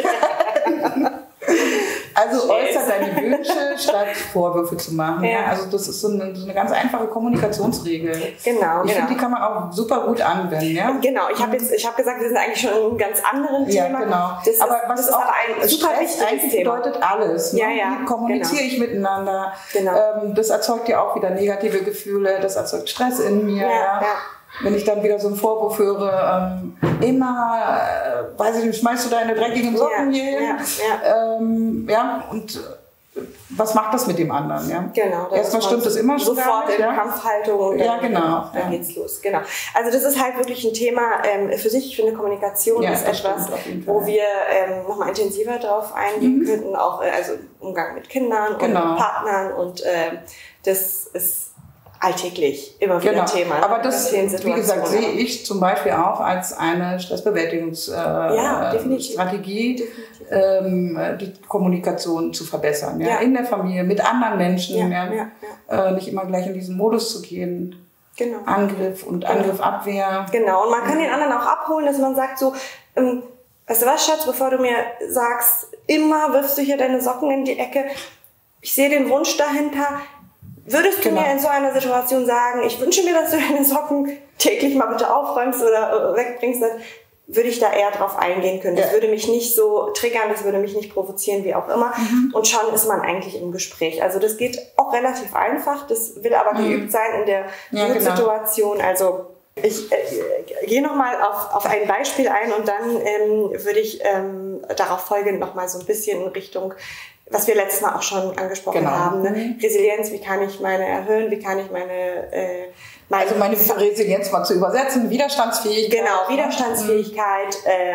Also äußere deine Wünsche, statt Vorwürfe zu machen. Ja. Also das ist so eine ganz einfache Kommunikationsregel. Genau. Ich finde, die kann man auch super gut anwenden. Ja? Genau. Ich habe gesagt, wir sind eigentlich schon in einem ganz anderen Thema. Ja, genau. Das ist aber ein super wichtiges Thema. Bedeutet alles. Ne? Wie kommuniziere ich miteinander? Genau. Das erzeugt ja auch wieder negative Gefühle. Das erzeugt Stress in mir. Ja. Wenn ich dann wieder so einen Vorwurf höre, weiß ich nicht, schmeißt du deine dreckigen Socken hier hin? Und was macht das mit dem anderen? Ja? Genau. Erstmal stimmt das immer schon sofort in Kampfhaltung und dann geht's los. Genau. Also das ist halt wirklich ein Thema für sich. Ich finde, Kommunikation ist etwas, wo wir nochmal intensiver drauf eingehen könnten, auch also Umgang mit Kindern und Partnern und das ist alltäglich immer wieder Thema. Aber das, wie gesagt, sehe ich zum Beispiel auch als eine Stressbewältigungsstrategie, die Kommunikation zu verbessern. Ja? In der Familie, mit anderen Menschen. Nicht immer gleich in diesen Modus zu gehen. Genau. Angriff und Angriff-Abwehr. Genau, und man kann den anderen auch abholen, dass man sagt so, weißt du was, Schatz, bevor du mir sagst, immer wirfst du hier deine Socken in die Ecke, ich sehe den Wunsch dahinter. Würdest du mir in so einer Situation sagen, ich wünsche mir, dass du deine Socken täglich mal bitte aufräumst oder wegbringst, würde ich da eher drauf eingehen können. Das würde mich nicht so triggern, das würde mich nicht provozieren, wie auch immer. Und schon ist man eigentlich im Gespräch. Also das geht auch relativ einfach, das will aber geübt sein in der Situation. Also ich gehe nochmal auf ein Beispiel ein und dann würde ich darauf folgend nochmal so ein bisschen in Richtung, was wir letztes Mal auch schon angesprochen haben. Ne? Resilienz, wie kann ich meine erhöhen, wie kann ich meine Resilienz mal zu übersetzen, Widerstandsfähigkeit. Genau, Widerstandsfähigkeit.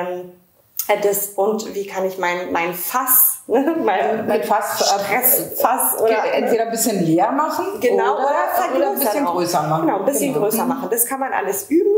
Und wie kann ich mein Fass, mein Stressfass oder entweder ein bisschen leer machen, genau, oder ein bisschen größer machen. Genau, ein bisschen größer machen. Das kann man alles üben.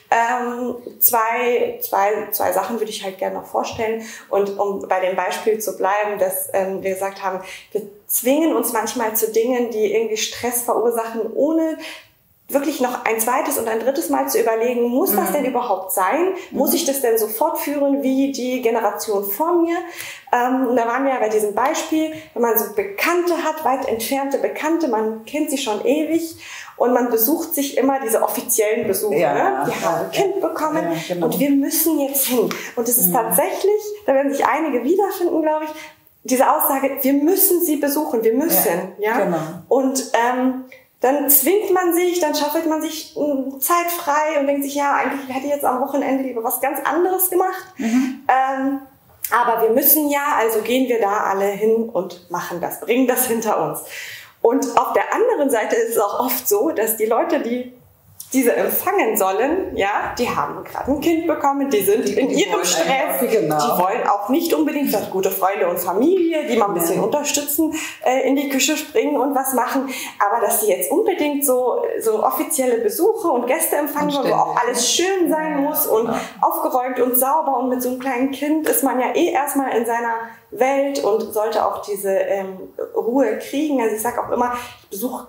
Zwei Sachen würde ich halt gerne noch vorstellen. Und um bei dem Beispiel zu bleiben, dass wir gesagt haben, wir zwingen uns manchmal zu Dingen, die irgendwie Stress verursachen, ohne wirklich noch ein zweites und ein drittes Mal zu überlegen, muss das denn überhaupt sein? Muss ich das denn so fortführen wie die Generation vor mir? Da waren wir ja bei diesem Beispiel, wenn man so Bekannte hat, weit entfernte Bekannte, man kennt sie schon ewig und man besucht sich immer diese offiziellen Besuche. Ne? Die haben ein Kind bekommen und wir müssen jetzt hin. Und es ist tatsächlich, da werden sich einige wiederfinden, glaube ich, diese Aussage, wir müssen sie besuchen, wir müssen. Genau. Und dann zwingt man sich, dann schaffelt man sich Zeit frei und denkt sich, ja, eigentlich hätte ich jetzt am Wochenende lieber was ganz anderes gemacht. Aber wir müssen ja, also gehen wir da alle hin und machen das, bringen das hinter uns. Und auf der anderen Seite ist es auch oft so, dass die Leute, die diese empfangen sollen, ja, die haben gerade ein Kind bekommen, die sind in ihrem Stress, die wollen auch nicht unbedingt vielleicht gute Freunde und Familie, die mal ein bisschen unterstützen, in die Küche springen und was machen, aber dass sie jetzt unbedingt so offizielle Besuche und Gäste empfangen, wo auch alles schön sein muss und aufgeräumt und sauber und mit so einem kleinen Kind ist man ja erstmal in seiner Welt und sollte auch diese Ruhe kriegen. Also ich sage auch immer, ich besuche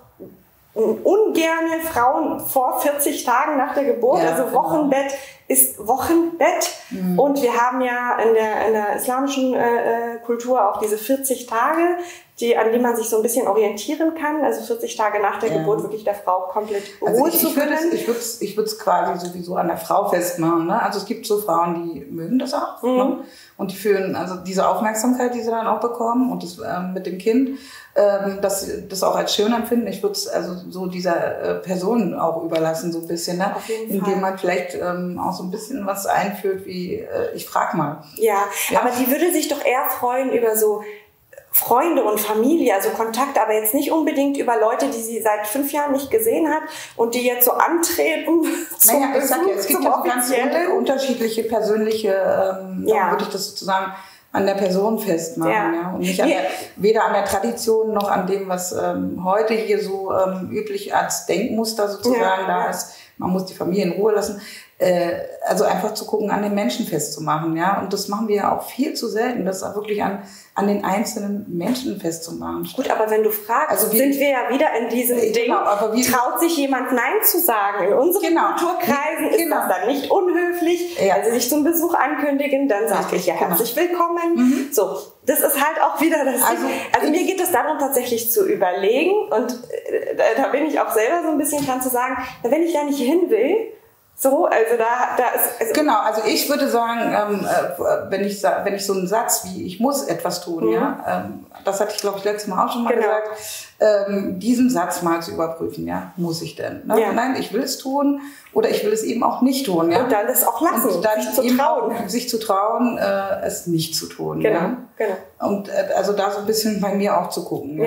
ungerne Frauen vor 40 Tagen nach der Geburt, also Wochenbett ist Wochenbett. Und wir haben ja in der islamischen Kultur auch diese 40 Tage, an die man sich so ein bisschen orientieren kann, also 40 Tage nach der Geburt wirklich der Frau komplett Ruhe zu gönnen. Ich würde es quasi sowieso an der Frau festmachen. Ne? Also es gibt so Frauen, die mögen das auch. Ne? Und die fühlen also diese Aufmerksamkeit, die sie dann auch bekommen und das mit dem Kind, dass sie das auch als schön empfinden. Ich würde es also so dieser Person auch überlassen, so ein bisschen, ne? Indem man vielleicht auch so ein bisschen was einführt, wie ich frag mal. Ja, aber die würde sich doch eher freuen über so Freunde und Familie, also Kontakt, aber jetzt nicht unbedingt über Leute, die sie seit 5 Jahren nicht gesehen hat und die jetzt so antreten. Naja, ich sag ja, es gibt ja so ganz unterschiedliche persönliche, würde ich das sozusagen an der Person festmachen. Ja. Und nicht weder an der Tradition noch an dem, was heute hier so üblich als Denkmuster sozusagen da ist. Man muss die Familie in Ruhe lassen. Also einfach zu gucken, an den Menschen festzumachen, ja. Und das machen wir ja auch viel zu selten, das wirklich an den einzelnen Menschen festzumachen. Gut, aber wenn du fragst, also sind wir ja wieder in diesem Ding, traut sich jemand Nein zu sagen? In unseren Kulturkreisen ist das dann nicht unhöflich. Wenn sie sich zum Besuch ankündigen, dann sage ich ja herzlich willkommen. So, das ist halt auch wieder das Ding. Also mir geht es darum, tatsächlich zu überlegen und da bin ich auch selber so ein bisschen dran zu sagen, wenn ich da nicht hin will, so, also da ist... Also genau, also ich würde sagen, wenn ich so einen Satz wie, ich muss etwas tun, das hatte ich, glaube ich, letztes Mal auch schon mal gesagt, diesen Satz mal zu überprüfen, muss ich denn? Ne? Nein, ich will es tun oder ich will es eben auch nicht tun. Ja? Und dann das auch lassen, und dann sich zu trauen, es nicht zu tun. Genau. Und also da so ein bisschen bei mir auch zu gucken.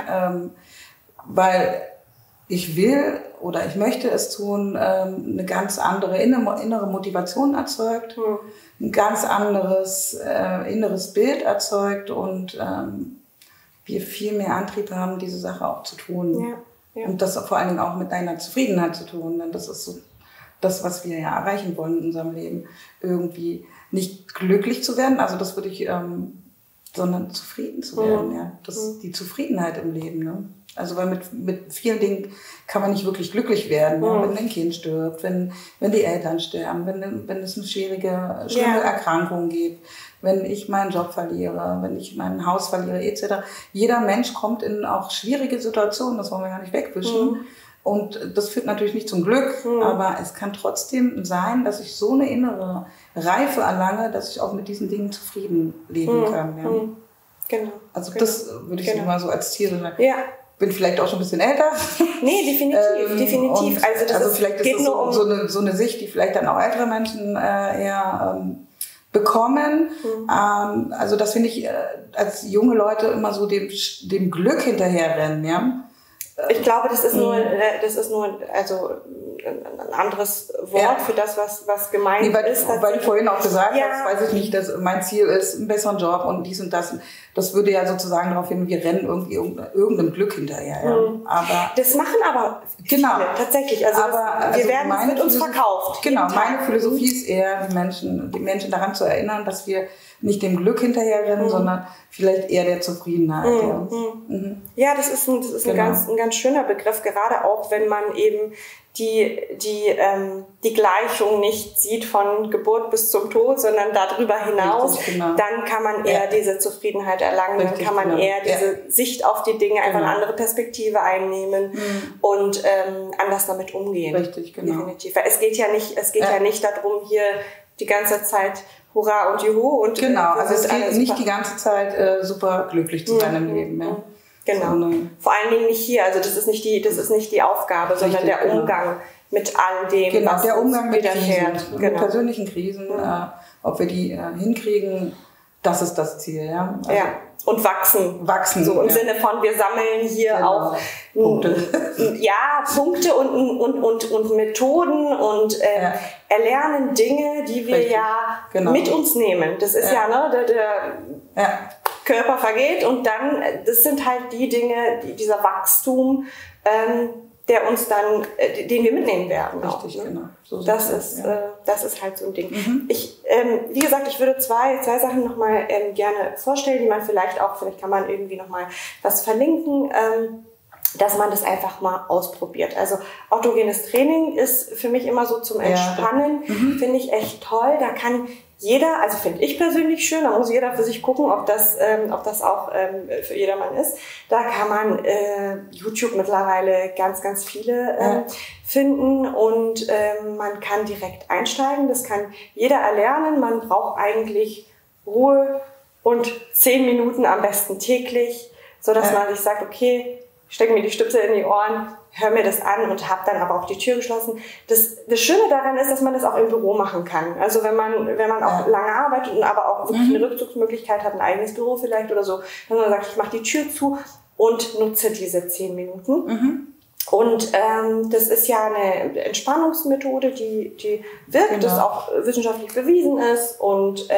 Weil ich will oder ich möchte es tun, eine ganz andere innere Motivation erzeugt, ein ganz anderes inneres Bild erzeugt und wir viel mehr Antrieb haben, diese Sache auch zu tun. Und das vor allen Dingen auch mit deiner Zufriedenheit zu tun, denn das ist so das, was wir ja erreichen wollen in unserem Leben. Irgendwie nicht glücklich zu werden, also das würde ich, sondern zufrieden zu werden. Die Zufriedenheit im Leben, ne? Also weil mit vielen Dingen kann man nicht wirklich glücklich werden, wenn ein Kind stirbt, wenn die Eltern sterben, wenn es eine schlimme Erkrankung gibt, wenn ich meinen Job verliere, wenn ich mein Haus verliere etc. Jeder Mensch kommt in auch schwierige Situationen, das wollen wir gar nicht wegwischen. Und das führt natürlich nicht zum Glück, aber es kann trotzdem sein, dass ich so eine innere Reife erlange, dass ich auch mit diesen Dingen zufrieden leben kann. Ja. Genau. Also das würde ich immer so als Ziel sagen. Ja. Bin vielleicht auch schon ein bisschen älter. Nee, definitiv. Also vielleicht ist das so eine Sicht, die vielleicht dann auch ältere Menschen eher bekommen. Also das finde ich als junge Leute immer so dem Glück hinterherrennen, ja. Ich glaube, das ist nur also ein anderes Wort für das, was gemeint ist. Weil du vorhin auch gesagt hast, weiß ich nicht, dass mein Ziel ist, einen besseren Job und dies und das. Das würde ja sozusagen darauf hin, wir rennen irgendwie irgendeinem Glück hinterher. Ja. Aber das machen aber viele, tatsächlich. Also es wird uns verkauft. Genau, meine Philosophie ist eher, die Menschen daran zu erinnern, dass wir nicht dem Glück hinterherrennen, sondern vielleicht eher der Zufriedenheit. Ja, das ist ein ganz schöner Begriff, gerade auch wenn man eben die Gleichung nicht sieht von Geburt bis zum Tod, sondern darüber hinaus, dann kann man eher diese Zufriedenheit erlangen, dann kann man eher diese Sicht auf die Dinge, einfach eine andere Perspektive einnehmen und anders damit umgehen. Richtig, genau. Definitiv. Weil es geht ja nicht darum, hier die ganze Zeit Hurra und Juhu. Und, also es geht nicht die ganze Zeit super glücklich zu sein im Leben. Ja. Genau. Vor allen Dingen nicht hier. Also das ist nicht die Aufgabe, sondern der Umgang mit all dem, was der Umgang mit widerfährt. Mit persönlichen Krisen, ob wir die hinkriegen, das ist das Ziel. Ja. Also und wachsen. So im Sinne von, wir sammeln hier auch Punkte. Punkte und Methoden und erlernen Dinge, die wir mit uns nehmen. Das ist der Körper vergeht und dann, das sind halt die Dinge, dieser Wachstum, der uns dann, den wir mitnehmen werden. Richtig, genau. So das ist halt so ein Ding. Wie gesagt, ich würde zwei Sachen nochmal gerne vorstellen, die man vielleicht kann man irgendwie nochmal was verlinken, dass man das einfach mal ausprobiert. Also autogenes Training ist für mich immer so zum Entspannen, finde ich echt toll. Da kann jeder, also finde ich persönlich schön, da muss jeder für sich gucken, ob das auch für jedermann ist. Da kann man YouTube mittlerweile ganz, ganz viele finden und man kann direkt einsteigen. Das kann jeder erlernen. Man braucht eigentlich Ruhe und 10 Minuten am besten täglich, sodass man sich sagt, okay, ich stecke mir die Stöpsel in die Ohren, höre mir das an und habe dann aber auch die Tür geschlossen. Das Schöne daran ist, dass man das auch im Büro machen kann. Also wenn man auch lange arbeitet und aber auch wirklich eine Rückzugsmöglichkeit hat, ein eigenes Büro vielleicht oder so, dann man sagt, ich mache die Tür zu und nutze diese 10 Minuten. Und das ist ja eine Entspannungsmethode, die wirkt, das auch wissenschaftlich bewiesen ist und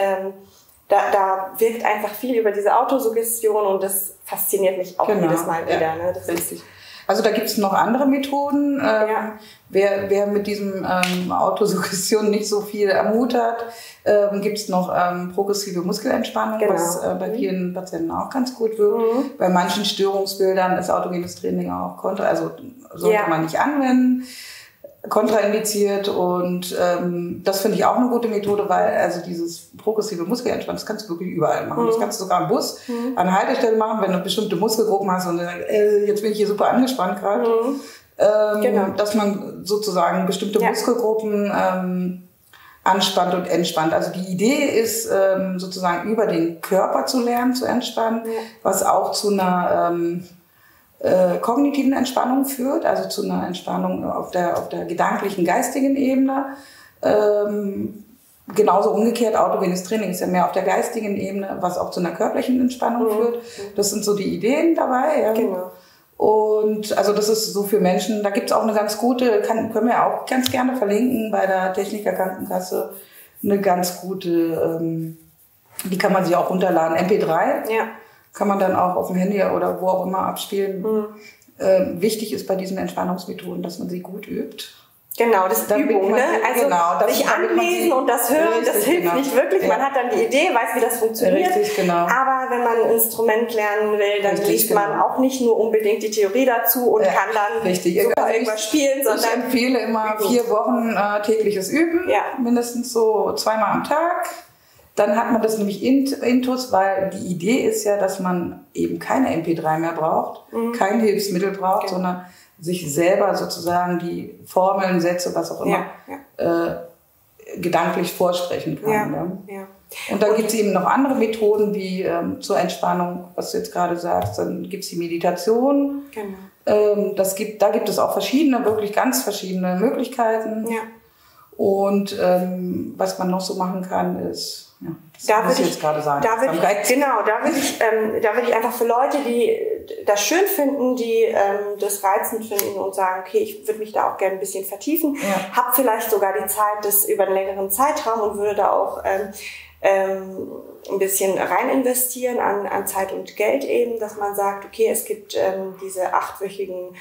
da wirkt einfach viel über diese Autosuggestion und das fasziniert mich auch jedes Mal wieder. Ne? Das ist also da gibt es noch andere Methoden. Wer mit diesem Autosuggestion nicht so viel am Hut hat, gibt es noch progressive Muskelentspannung, was bei vielen Patienten auch ganz gut wirkt. Bei manchen Störungsbildern ist autogenes Training auch sollte man nicht anwenden. Kontraindiziert und das finde ich auch eine gute Methode, weil also dieses progressive Muskelentspannung, das kannst du wirklich überall machen. Das kannst du sogar im Bus an der Haltestelle machen, wenn du bestimmte Muskelgruppen hast und jetzt bin ich hier super angespannt gerade. Dass man sozusagen bestimmte Muskelgruppen anspannt und entspannt. Also die Idee ist sozusagen über den Körper zu lernen, zu entspannen, was auch zu einer kognitiven Entspannung führt, also zu einer Entspannung auf der gedanklichen, geistigen Ebene. Genauso umgekehrt, autogenes Training ist ja mehr auf der geistigen Ebene, was auch zu einer körperlichen Entspannung führt. Das sind so die Ideen dabei. Ja. Genau. Und also das ist so für Menschen, da gibt es auch eine ganz gute, können wir auch ganz gerne verlinken bei der Techniker Krankenkasse, eine ganz gute, die kann man sich auch runterladen, MP3. Ja. Kann man dann auch auf dem Handy oder wo auch immer abspielen. Wichtig ist bei diesen Entspannungsmethoden, dass man sie gut übt. Genau, das ist Übung, ne? Also sich anlesen und das hören, das hilft nicht wirklich. Man hat dann die Idee, weiß, wie das funktioniert. Richtig, genau. Aber wenn man ein Instrument lernen will, dann liest man auch nicht nur unbedingt die Theorie dazu und kann dann super irgendwas spielen, sondern ich empfehle immer 4 Wochen tägliches Üben, mindestens so 2-mal am Tag. Dann hat man das nämlich intus, weil die Idee ist ja, dass man eben keine MP3 mehr braucht, kein Hilfsmittel braucht, sondern sich selber sozusagen die Formeln, Sätze, was auch immer, gedanklich vorsprechen kann. Ja. Und dann gibt es eben noch andere Methoden, wie zur Entspannung, was du jetzt gerade sagst. Dann gibt es die Meditation. Genau. Da gibt es auch verschiedene, wirklich ganz verschiedene Möglichkeiten. Ja. Und was man noch so machen kann, ist... Ja, da würde ich einfach für Leute, die das schön finden, die das reizend finden und sagen, okay, ich würde mich da auch gerne ein bisschen vertiefen, habe vielleicht sogar die Zeit, das über einen längeren Zeitraum und würde da auch ein bisschen rein investieren an Zeit und Geld eben, dass man sagt, okay, es gibt diese 8-wöchigen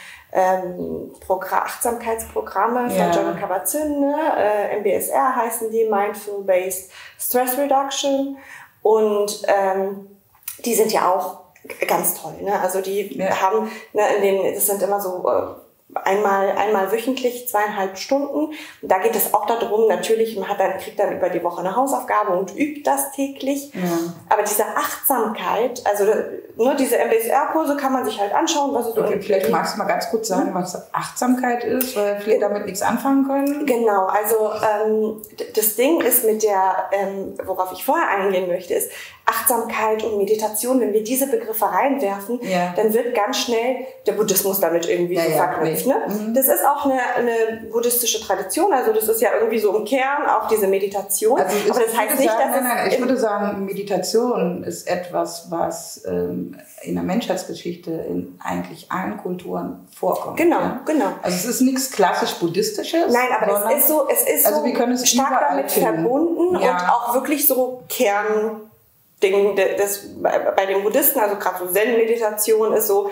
Achtsamkeitsprogramme von John Kabat-Zinn, MBSR heißen die, Mindful Based Stress Reduction, und die sind ja auch ganz toll, ne? Also die haben, das sind immer so einmal wöchentlich 2,5 Stunden. Und da geht es auch darum, natürlich, man kriegt dann über die Woche eine Hausaufgabe und übt das täglich. Ja. Aber diese Achtsamkeit, also nur diese MBSR-Kurse kann man sich halt anschauen, was es so vielleicht magst du mal ganz kurz sagen, was Achtsamkeit ist, weil viele damit nichts anfangen können. Genau, also das Ding ist mit der, worauf ich vorher eingehen möchte, ist Achtsamkeit und Meditation. Wenn wir diese Begriffe reinwerfen, dann wird ganz schnell der Buddhismus damit irgendwie so verknüpft. Ne? Das ist auch eine buddhistische Tradition, also das ist ja irgendwie so im Kern auch diese Meditation. Also aber das heißt nicht, dass ich würde sagen, Meditation ist etwas, was in der Menschheitsgeschichte in eigentlich allen Kulturen vorkommt. Genau. Also es ist nichts klassisch Buddhistisches. Nein, aber es ist also wir können es stark damit verbunden und auch wirklich so Kernding, bei den Buddhisten, also gerade so Zen-Meditation ist so,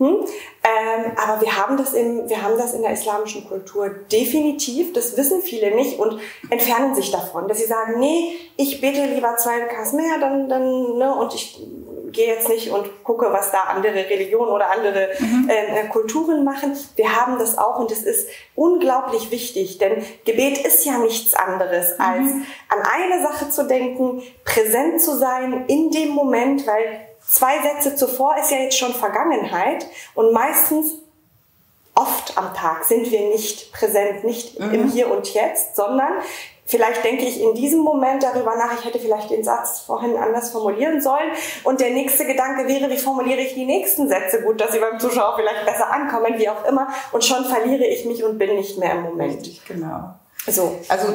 aber wir haben das in der islamischen Kultur definitiv, das wissen viele nicht und entfernen sich davon, dass sie sagen, nee, ich bete lieber 2 Rakas mehr, und ich gehe jetzt nicht und gucke, was da andere Religionen oder andere Kulturen machen. Wir haben das auch und es ist unglaublich wichtig, denn Gebet ist ja nichts anderes, als an eine Sache zu denken, präsent zu sein in dem Moment, weil 2 Sätze zuvor ist ja jetzt schon Vergangenheit und meistens, oft am Tag, sind wir nicht präsent, nicht im Hier und Jetzt, sondern vielleicht denke ich in diesem Moment darüber nach, ich hätte vielleicht den Satz vorhin anders formulieren sollen und der nächste Gedanke wäre, wie formuliere ich die nächsten Sätze gut, dass sie beim Zuschauer vielleicht besser ankommen, wie auch immer, und schon verliere ich mich und bin nicht mehr im Moment. Richtig, genau. So. Also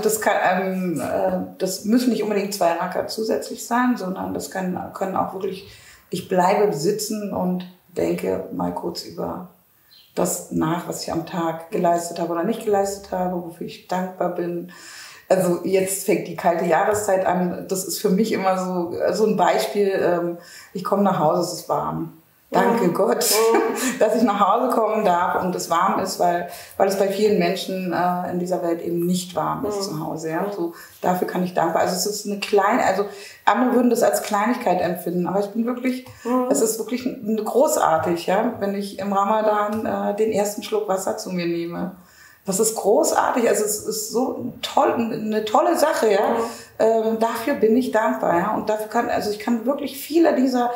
das müssen nicht unbedingt 2 Raka zusätzlich sein, sondern das können auch wirklich, ich bleibe sitzen und denke mal kurz über das nach, was ich am Tag geleistet habe oder nicht geleistet habe, wofür ich dankbar bin. Also jetzt fängt die kalte Jahreszeit an. Das ist für mich immer so ein Beispiel. Ich komme nach Hause, es ist warm. Danke Gott, dass ich nach Hause kommen darf und es warm ist, weil es bei vielen Menschen in dieser Welt eben nicht warm ist zu Hause. Ja? So, dafür kann ich dankbar. Also es ist also andere würden das als Kleinigkeit empfinden, aber es ist wirklich großartig, ja, wenn ich im Ramadan den ersten Schluck Wasser zu mir nehme. Das ist großartig, also es ist so eine tolle Sache, ja. Dafür bin ich dankbar, ja. Und ich kann wirklich viele dieser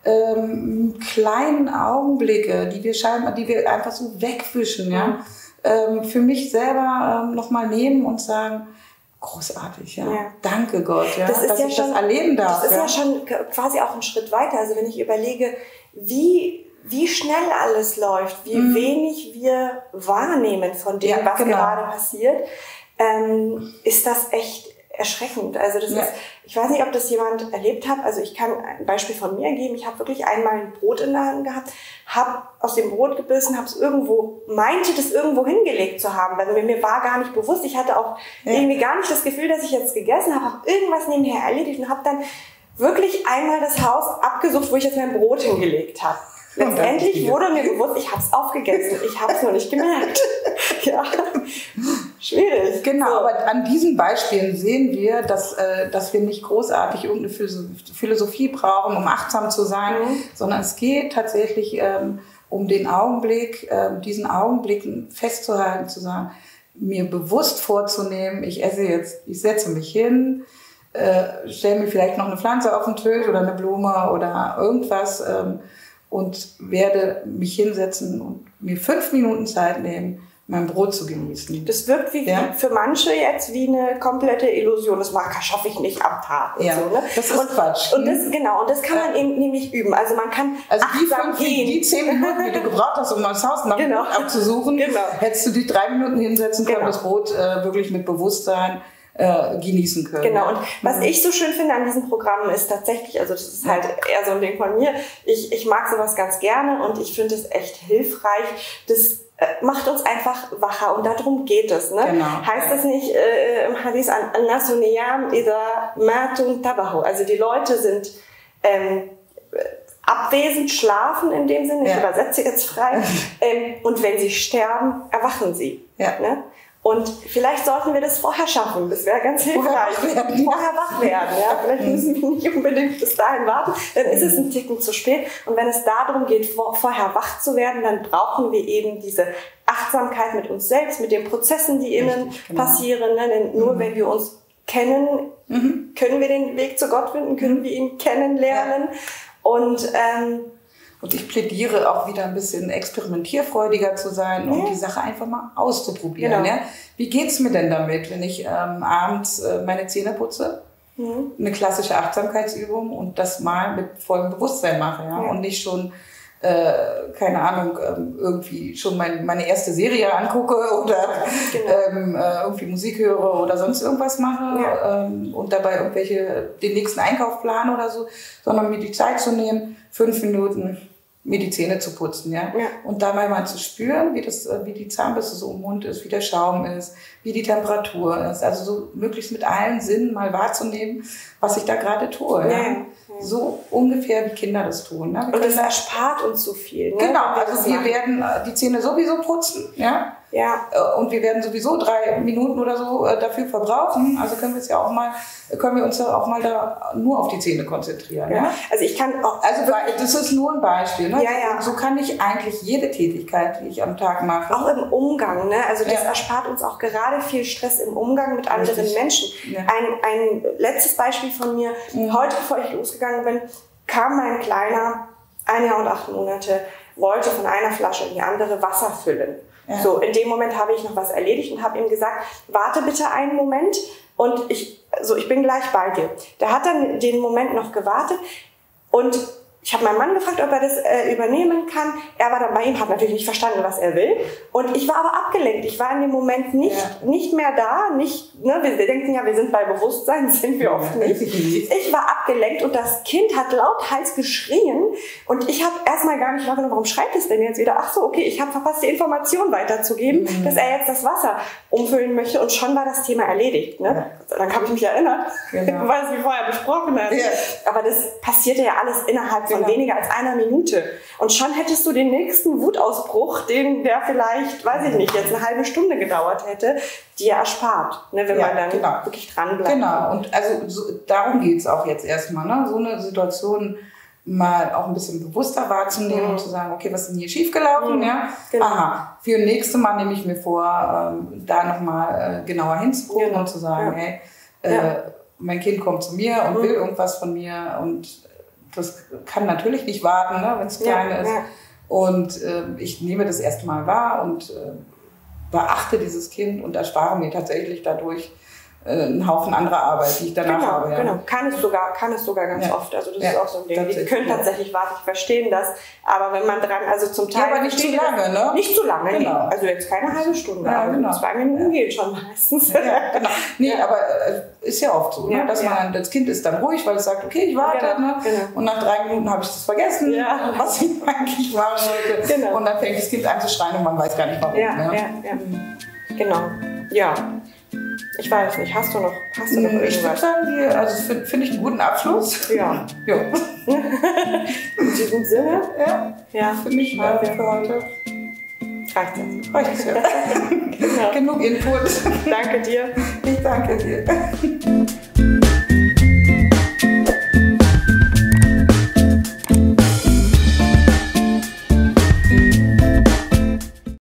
kleinen Augenblicke, die wir einfach so wegwischen, ja, für mich selber nochmal nehmen und sagen, großartig, ja. Danke Gott, ja, dass ich das erleben darf. Das ist ja schon quasi auch ein Schritt weiter. Also wenn ich überlege, wie schnell alles läuft, wie wenig wir wahrnehmen von dem, was gerade passiert, ist das echt erschreckend. Also das ist, ich weiß nicht, ob das jemand erlebt hat. Also ich kann ein Beispiel von mir geben. Ich habe wirklich einmal ein Brot in der Hand gehabt, habe aus dem Brot gebissen, meinte das irgendwo hingelegt zu haben, weil mir war gar nicht bewusst. Ich hatte auch irgendwie gar nicht das Gefühl, dass ich jetzt gegessen habe, habe irgendwas nebenher erledigt und habe dann wirklich einmal das Haus abgesucht, wo ich jetzt mein Brot hingelegt habe. Letztendlich wurde mir bewusst, ich habe es aufgegessen. Ich habe es nur nicht gemerkt. Ja, schwierig. Genau, so. Aber an diesen Beispielen sehen wir, dass wir nicht großartig irgendeine Philosophie brauchen, um achtsam zu sein, sondern es geht tatsächlich um den Augenblick, diesen Augenblick festzuhalten, zu sagen, mir bewusst vorzunehmen, ich setze mich hin, stelle mir vielleicht noch eine Pflanze auf den Tisch oder eine Blume oder irgendwas und werde mich hinsetzen und mir 5 Minuten Zeit nehmen, mein Brot zu genießen. Das wirkt wie für manche jetzt wie eine komplette Illusion. Das schaffe ich nicht am Tag. Ja, so, ne? das ist Quatsch. Und das kann man eben nämlich üben. Also man kann die 10 Minuten, die du gebraucht hast, um das Haus nach dem Brot abzusuchen, hättest du dich 3 Minuten hinsetzen können, das Brot wirklich mit Bewusstsein genießen können. Genau, und was ich so schön finde an diesen Programmen ist tatsächlich, also das ist halt eher so ein Ding von mir, ich mag sowas ganz gerne und ich finde es echt hilfreich. Das macht uns einfach wacher und darum geht es. Ne? Genau. Heißt das nicht im Hadith an-Nasu niyam idha matun tabahu? Also die Leute sind abwesend, schlafen in dem Sinne, ich übersetze jetzt frei, und wenn sie sterben, erwachen sie. Ja. Ne? Und vielleicht sollten wir das vorher schaffen. Das wäre ganz hilfreich. Vorher wach werden. Ja? Vielleicht müssen wir nicht unbedingt bis dahin warten. Dann ist es ein Ticken zu spät. Und wenn es darum geht, vorher wach zu werden, dann brauchen wir eben diese Achtsamkeit mit uns selbst, mit den Prozessen, die innen passieren. Ne? Denn nur wenn wir uns kennen, können wir den Weg zu Gott finden, können wir ihn kennenlernen. Und ich plädiere auch wieder ein bisschen experimentierfreudiger zu sein und die Sache einfach mal auszuprobieren. Ja? Wie geht's mir denn damit, wenn ich abends meine Zähne putze? Eine klassische Achtsamkeitsübung und das mal mit vollem Bewusstsein mache. Ja? Und nicht schon, keine Ahnung, irgendwie schon meine erste Serie angucke oder irgendwie Musik höre oder sonst irgendwas mache und dabei den nächsten Einkauf plane oder so, sondern mir die Zeit zu nehmen, 5 Minuten mir die Zähne zu putzen, und dabei mal zu spüren, wie die Zahnbürste so im Mund ist, wie der Schaum ist, wie die Temperatur ist, also so möglichst mit allen Sinnen mal wahrzunehmen, was ich da gerade tue. So ungefähr wie Kinder das tun. Ne? Und das erspart uns so viel. Ne? Genau, also wir werden die Zähne sowieso putzen, und wir werden sowieso 3 Minuten oder so dafür verbrauchen. Also können wir uns ja auch mal da nur auf die Zähne konzentrieren. Ja? Also ich kann auch, das ist nur ein Beispiel. Ne? So kann ich eigentlich jede Tätigkeit, die ich am Tag mache. Auch im Umgang. Ne? Also das erspart uns auch gerade viel Stress im Umgang mit anderen Menschen. Ja. Ein letztes Beispiel von mir. Heute, bevor ich losgegangen bin, kam mein Kleiner, 1 Jahr und 8 Monate, wollte von einer Flasche in die andere Wasser füllen. So, in dem Moment habe ich noch was erledigt und habe ihm gesagt, warte bitte einen Moment und ich bin gleich bei dir. Der hat dann den Moment noch gewartet und ich habe meinen Mann gefragt, ob er das übernehmen kann. Er war dann bei ihm, hat natürlich nicht verstanden, was er will. Und ich war aber abgelenkt. Ich war in dem Moment nicht mehr da. Wir denken ja, wir sind bei Bewusstsein, das sind wir oft nicht. Ich war abgelenkt und das Kind hat lauthals geschrien. Und ich habe erstmal gar nicht wahrgenommen, warum schreit es denn jetzt wieder? Ach so, okay, ich habe verpasst, die Information weiterzugeben, dass er jetzt das Wasser umfüllen möchte. Und schon war das Thema erledigt. Ne? Dann habe ich mich erinnert, weil es wie vorher besprochen hat. Aber das passierte ja alles innerhalb von weniger als 1 Minute. Und schon hättest du den nächsten Wutausbruch, der vielleicht, weiß ich nicht, jetzt eine halbe Stunde gedauert hätte, dir erspart, ne, wenn man dann wirklich dran bleibt. Genau, und also darum geht es auch jetzt erstmal, ne? So eine Situation mal auch ein bisschen bewusster wahrzunehmen und zu sagen, okay, was ist denn hier schiefgelaufen? Aha, für das nächste Mal nehme ich mir vor, da nochmal genauer hinzugucken und zu sagen, mein Kind kommt zu mir und will irgendwas von mir und das kann natürlich nicht warten, ne, wenn es klein ist. Und ich nehme das erstmal wahr und beachte dieses Kind und erspare mir tatsächlich dadurch einen Haufen anderer Arbeit, die ich danach habe. Ja. Genau, kann es sogar ganz oft. Also das ist auch so ein Ding. Die können tatsächlich warten, ich verstehe das. Aber wenn man dran, also zum Teil... Ja, aber nicht zu lange, ne? Nicht zu lange, genau. Nee. Also jetzt keine halbe Stunde, aber 2 Minuten gehen schon meistens. Genau. Nee, aber ist ja oft so, ne? Dass das Kind ist dann ruhig, weil es sagt, okay, ich warte. Ne? Und nach 3 Minuten habe ich das vergessen, was ich eigentlich machen wollte. Genau. Und dann fängt das Kind an zu schreien und man weiß gar nicht warum. Genau. Ja. Ich weiß nicht, hast du noch irgendwas? Ich würde sagen, also finde ich einen guten Abschluss. Ja. In diesem Sinne? Ja, finde ich für heute. Reicht ja. Genug Input. Danke dir. Ich danke dir.